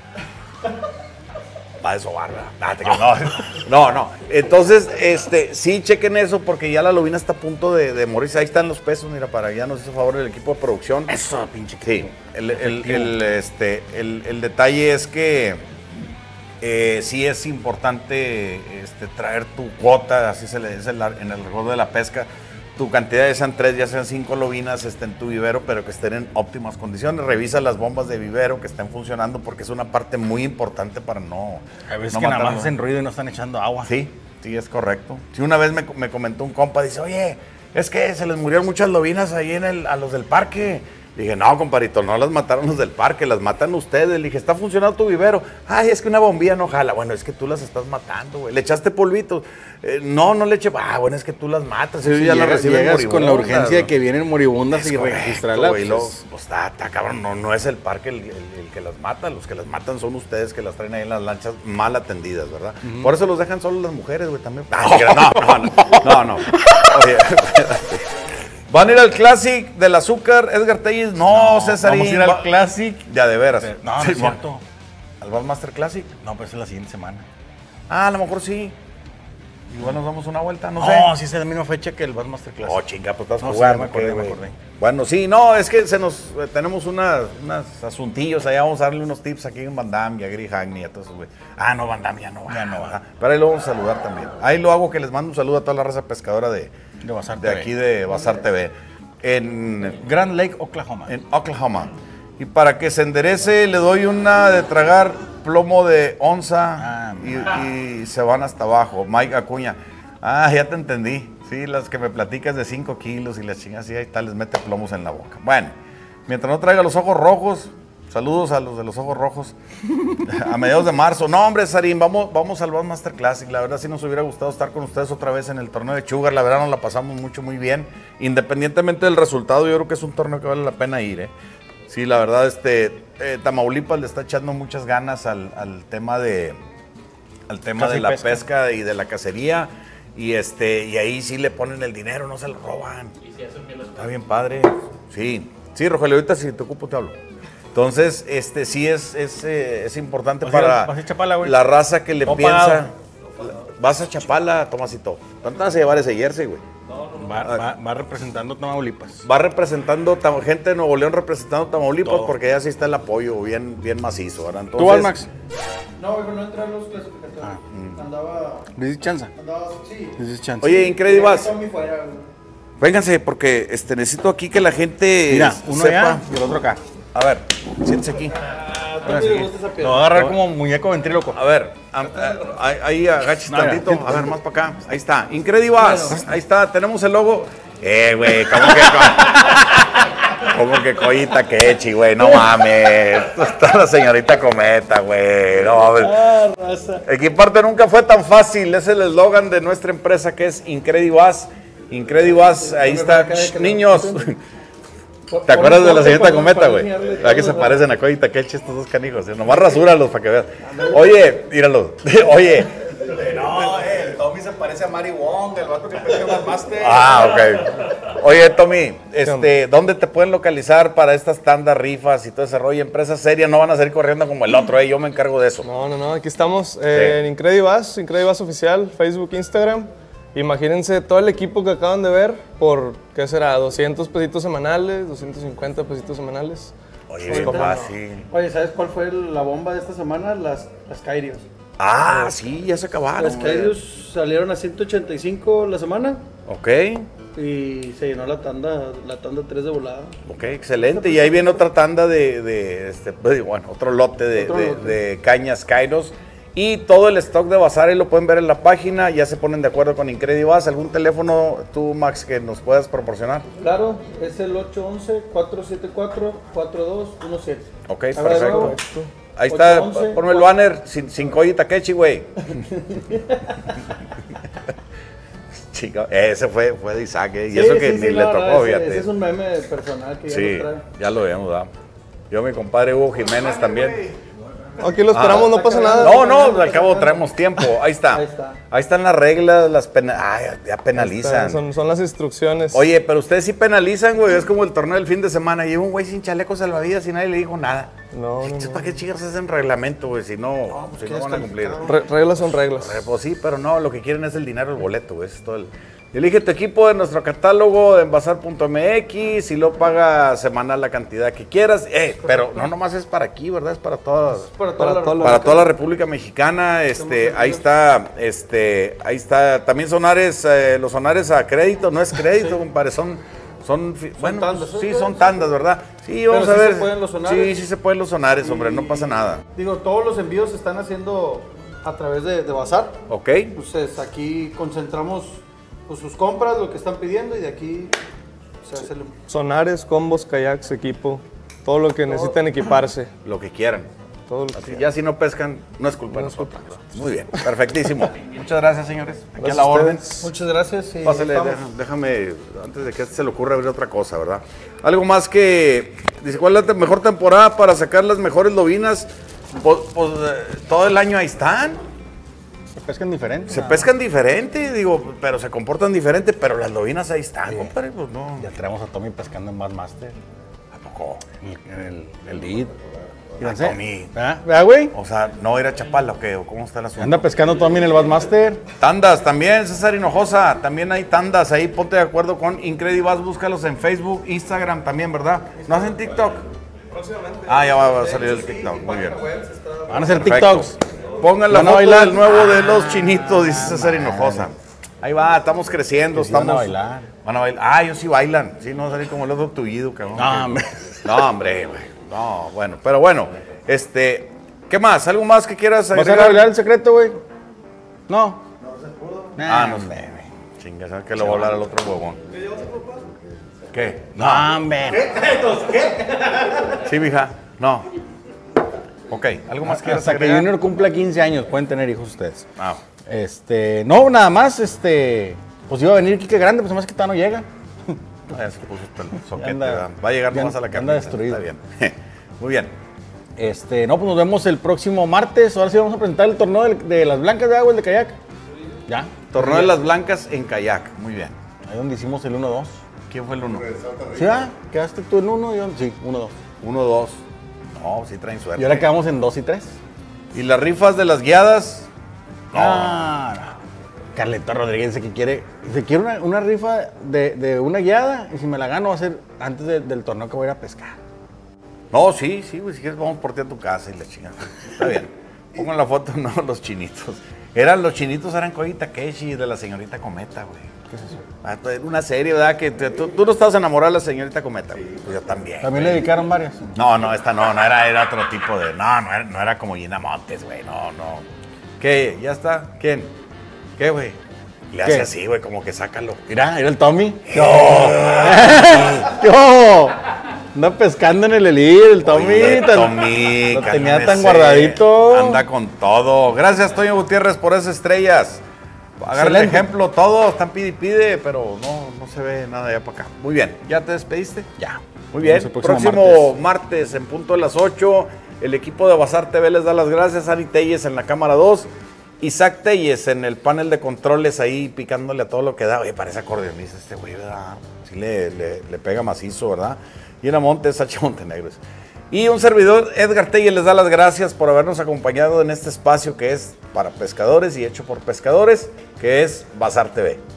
Va de sobar, ¿verdad? Ah, te creas. No, no, no. Entonces, este, sí, chequen eso porque ya la lobina está a punto de, de morirse. Ahí están los pesos, mira, para ya nos hizo favor el equipo de producción. Eso, pinche Sí, el, el- el, este, el, el detalle es que eh, sí es importante este, traer tu cuota, así se le dice en la- en el argot de la pesca, tu cantidad, ya sean tres, ya sean cinco lobinas este, en tu vivero, pero que estén en óptimas condiciones. Revisa las bombas de vivero que estén funcionando porque es una parte muy importante para no... A veces no que nada matarlo. más hacen ruido y no están echando agua. Sí, sí, es correcto. Sí, una vez me, me comentó un compa, dice, oye, es que se les murieron muchas lobinas ahí en el, a los del parque. Dije, no, comparito, no las mataron los del parque, las matan ustedes. Le dije, ¿está funcionando tu vivero? Ay, es que una bombilla no jala. Bueno, es que tú las estás matando, güey. ¿Le echaste polvitos? Eh, no, no le eché. Ah, bueno, es que tú las matas. Sí, Ellos ya las llegas, reciben llegas con la moribundas, urgencia de ¿no? que vienen moribundas Es y correcto, registrarlas. güey, lo- pues, pues está, está cabrón, no, no es el parque el, el- el que las mata, los que las matan son ustedes que las traen ahí en las lanchas mal atendidas, ¿verdad? Por eso los dejan solo las mujeres, güey, también. Ah, no, no, no, no, no. Oye, ¿van a ir al Classic del azúcar, Edgar Telles? No, Cesarín. Vamos a ir al va- Classic. Ya, de veras. No, no Sí, es cierto. ¿Al Bassmaster Classic? No, pero es la siguiente semana. Ah, a lo mejor sí. Igual nos damos una vuelta, no, sé. No, sí es la misma fecha que el Bassmaster Classic. Oh, chinga, pues estás No, sí, jugando. me acordé, ¿qué, me güey? acordé. Bueno, sí, no, es que se nos eh, tenemos unas, unas asuntillos allá, vamos a darle unos tips aquí en Van Damme y a Gary Hagney y a todos esos, güey. Ah, no, Van Damme ya no va. Ya no va. ¿verdad? Pero ahí lo vamos a saludar también. Ahí lo hago que les mando un saludo a toda la raza pescadora de, De Bazar de T V. aquí de Bazar T V. En, Grand Lake, Oklahoma. en Oklahoma. Y para que se enderece, le doy una de tragar plomo de onza Ah, y, y se van hasta abajo. Mike Acuña. Ah, ya te entendí. Sí, las que me platicas de cinco kilos y las chingas, sí, ahí está, les mete plomos en la boca. Bueno, mientras no traiga los ojos rojos, saludos a los de los ojos rojos. A mediados de marzo. No, hombre, Sarín, vamos, vamos al Bassmaster Classic. La verdad sí nos hubiera gustado estar con ustedes otra vez en el torneo de Sugar. La verdad nos la pasamos mucho, muy bien. Independientemente del resultado, yo creo que es un torneo que vale la pena ir, ¿eh? Sí, la verdad, este, eh, Tamaulipas le está echando muchas ganas al, al tema de, al tema Caza de y la pesca. pesca y de la cacería. Y este, y ahí sí le ponen el dinero, no se lo roban. Y si hacen bien las Está bien padre. Sí, sí, Rogelio, ahorita si te ocupo te hablo. Entonces, este sí es, es, eh, es importante ¿Vas a ir- para vas a ir a Chapala, güey? la raza que le No piensa. pagado. Vas a Chapala, Tomasito. ¿Cuánto vas a llevar ese jersey, güey? Va, va- va representando Tamaulipas. Va representando, tam- gente de Nuevo León representando Tamaulipas Todo. porque ya sí está el apoyo bien, bien macizo, ¿verdad? ¿Tú vas, Max? No, hijo, no entré a los clasificatorios. Ah. Andaba. ¿Dices chance? Andaba. Sí. ¿Dices chance? Oye, Incredibas, Tommy fuera, güey. vénganse porque este, necesito aquí que la gente Mira, uno sepa. allá y el otro acá. A ver, siéntese aquí. A Tommy le gusta esa Lo piedra. voy a agarrar como muñeco ventríloco. A ver, am- eh, ahí, ahí agachis No, mira, tantito. siéntate. A ver, más para acá. Ahí está. Incredibas. Ahí está. Tenemos el logo. Eh, güey, ¿cómo que co- ¿Cómo que coyita quechi, güey? No mames. Está la señorita Cometa, güey. No mames. Equiparte nunca fue tan fácil. Es el eslogan de nuestra empresa que es Incredibas. Incredibas. Ahí está. Shh, niños. ¿Te acuerdas de la señorita Cometa, güey? ¿Verdad que se parecen a Coy Takechi estos dos canijos? ¿eh? Nomás rasúralos para que veas. Oye, míralos. Oye. No, el Tommy se parece a Mari Wong, el vato que pesca más máster. Ah, ok. Oye, Tommy, este, ¿dónde te pueden localizar para estas tandas, rifas y todo ese rollo? Empresas serias no van a salir corriendo como el otro, ¿eh? Yo me encargo de eso. No, no, no, aquí estamos eh, Sí. en Incredibas, Incredibas Oficial, Facebook, Instagram. Imagínense todo el equipo que acaban de ver por, ¿qué será? doscientos pesitos semanales, doscientos cincuenta pesitos semanales. Oye, bien fácil. Oye, ¿sabes cuál fue la bomba de esta semana? Las, las Kairios. Ah, sí, ya se acabaron. Las güey. Kairios salieron a ciento ochenta y cinco la semana Ok, y se llenó la tanda, la tanda tres de volada. ok, excelente. Y ahí viene otra tanda de, de este, pues, bueno, otro lote de, Otro de- lote. de cañas Kairos. Y todo el stock de Bazar, ahí lo pueden ver en la página. Ya se ponen de acuerdo con Incredibas. ¿Algún teléfono tú, Max, que nos puedas proporcionar? Claro, es el ocho once, cuatro siete cuatro, cuatro dos uno siete. Ok, A ver, de perfecto. nuevo. Ahí está, ocho once, ponme el banner sin, sin Koji Takechi, güey. Chica, ese fue, fue de Isaac, ¿eh? y Sí, eso sí, que sí, ni no, le no, tocó, ese, fíjate. ese es un meme personal que ya Sí, lo trae. ya lo vemos, ¿verdad? Yo, mi compadre Hugo Jiménez también. Aquí lo esperamos, no pasa nada. No, no, al cabo traemos tiempo. Ahí está. Ahí está. Ahí están las reglas, las pena... Ay, ya penalizan. Son, son las instrucciones. Oye, pero ustedes sí penalizan, güey. Es como el torneo del fin de semana. Lleva un güey sin chaleco salvavidas y nadie le dijo nada. No, no, Entonces, no. ¿para qué chicas hacen reglamento, güey? Si no, si no van a cumplir. Re- reglas son reglas. Eh, Pues sí, pero no, lo que quieren es el dinero, el boleto, güey. Es todo el... Elige tu equipo de nuestro catálogo de envasar punto m x y lo paga semanal la cantidad que quieras. Eh, pero no nomás es para aquí, ¿verdad? Es para todas. Para toda Para la toda la- Para toda la República Mexicana, este, ahí está, este, ahí está. También sonares, eh, los sonares a crédito, no es crédito, compadre, son, son, fi- bueno, tandas, sí, son- son tandas, ¿verdad? Sí, vamos Pero a sí ver. se pueden los Sí, sonares. sí se pueden los sonares, hombre, no pasa nada. Digo, todos los envíos se están haciendo a través de, de Bazar. ¿Ok? Entonces aquí concentramos pues, sus compras, lo que están pidiendo y de aquí se hace el... Sonares, combos, kayaks, equipo. Todo lo que necesiten equiparse. Lo que quieran. Todo lo que Así, ya si no pescan, no es culpa de nosotros. Muy bien, perfectísimo. Muchas gracias, señores. Aquí a Gracias la a orden. ustedes. Muchas gracias. Y Pásale, estamos. deja- déjame, antes de que a este se le ocurra abrir otra cosa, ¿verdad? Algo más que, dice, ¿cuál es la te- mejor temporada para sacar las mejores lobinas? Pues, pues, eh, todo el año ahí están. Se pescan diferentes. Se nada pescan diferente, digo, pero se comportan diferente, pero las lobinas ahí están, compadre, pues no. más. Ya traemos a Tommy pescando en Bassmaster. ¿A poco? En el, el lead. Ah, Fíjense. Tommy. ¿Verdad? ¿Verdad, güey? O sea, no ir a Chapala, ¿o qué? ¿O cómo está el asunto? Anda pescando Tommy en el Bassmaster. Tandas también, César Hinojosa, también hay tandas ahí, ponte de acuerdo con Incredibas, búscalos en Facebook, Instagram también, ¿verdad? ¿No hacen TikTok? Próximamente. Ah, ya va a salir el TikTok, muy bien. Van a hacer Perfecto. TikToks. Pongan la Van a foto bailar. del nuevo de los chinitos, dice César Hinojosa. Ahí va, estamos creciendo, Que sí estamos... van a bailar. Van a bailar. Ah, ellos sí bailan. Sí, no salí como el otro tullido, cabrón. No, que- hombre. No, hombre, güey. No, bueno, pero bueno, este... ¿Qué más? ¿Algo más que quieras ¿Vas a agregar? revelar el secreto, güey? No. Ah, no sé. hombre, güey. Chinga, ¿sabes que le voy a hablar al otro huevón? ¿Qué? No, hombre. Sí, mija. No. Ok, ¿algo más quieras Hasta que agregar? Junior cumpla quince años, pueden tener hijos ustedes. Ah, Este, no, nada más, este, pues iba a venir Quique Grande, pues más que todavía no llega. no, ya se puso hasta el soquete, anda- ¿verdad? Va a llegar ya nomás a la anda carne. destruido. Está bien. Muy bien. Este, no, pues nos vemos el próximo martes. Ahora sí vamos a presentar el torneo de, de las blancas de agua, el de kayak. Ya. Torneo de las blancas en kayak. Muy bien. Ahí donde hicimos el uno dos. ¿Quién fue el uno? ¿Sí, va? ¿Quedaste tú en uno? Y yo, sí, uno dos. Uno, dos. No, sí traen suerte. Y ahora quedamos en dos y tres. ¿Y las rifas de las guiadas? No. Ah, no. Carleta Rodríguez dice que quiere, dice, quiere una, una rifa de, de una guiada y si me la gano va a ser antes de- del torneo que voy a ir a pescar. No, sí, sí, güey. Si quieres, vamos por ti a tu casa y la chingada. Está bien. Pongan la foto, no, los chinitos. Eran los chinitos, eran Koji Takeshi de la señorita Cometa, güey. ¿Qué es eso? Ah, pues, una serie, ¿verdad? Que te- tú, tú no estabas enamorado de la señorita Cometa, güey. Pues yo también. También güey. le dedicaron varias. No, no, esta no, no era, era otro tipo de. No, no era, no era como Gina Montes, güey. No, no. ¿Qué? ¿Ya está? ¿Quién? ¿Qué, güey? Le hace ¿Qué? así, güey, como que sácalo. Mira, mira el Tommy. ¡Yo! ¡Yo! Anda pescando en el elite, el Tommy. Oye, tan- Tommy, lo tenía cálmese. tan guardadito. Anda con todo. Gracias, Toño Gutiérrez, por esas estrellas. Agarra el Excelente. ejemplo, todo, están pide y pide, pero no, no se ve nada de allá para acá. Muy bien, ¿ya te despediste? Ya. Muy bien, Nos vemos el próximo, próximo martes. en punto de las ocho, el equipo de Bazar T V les da las gracias, Ari Telles en la cámara dos, Isaac Telles en el panel de controles ahí picándole a todo lo que da. Oye, parece acordeonista este güey, ¿verdad? Sí le, le, le pega macizo, ¿verdad? Y en Montes, H. Montenegro. Y un servidor, Edgar Telles, les da las gracias por habernos acompañado en este espacio que es para pescadores y hecho por pescadores, que es Bazar T V.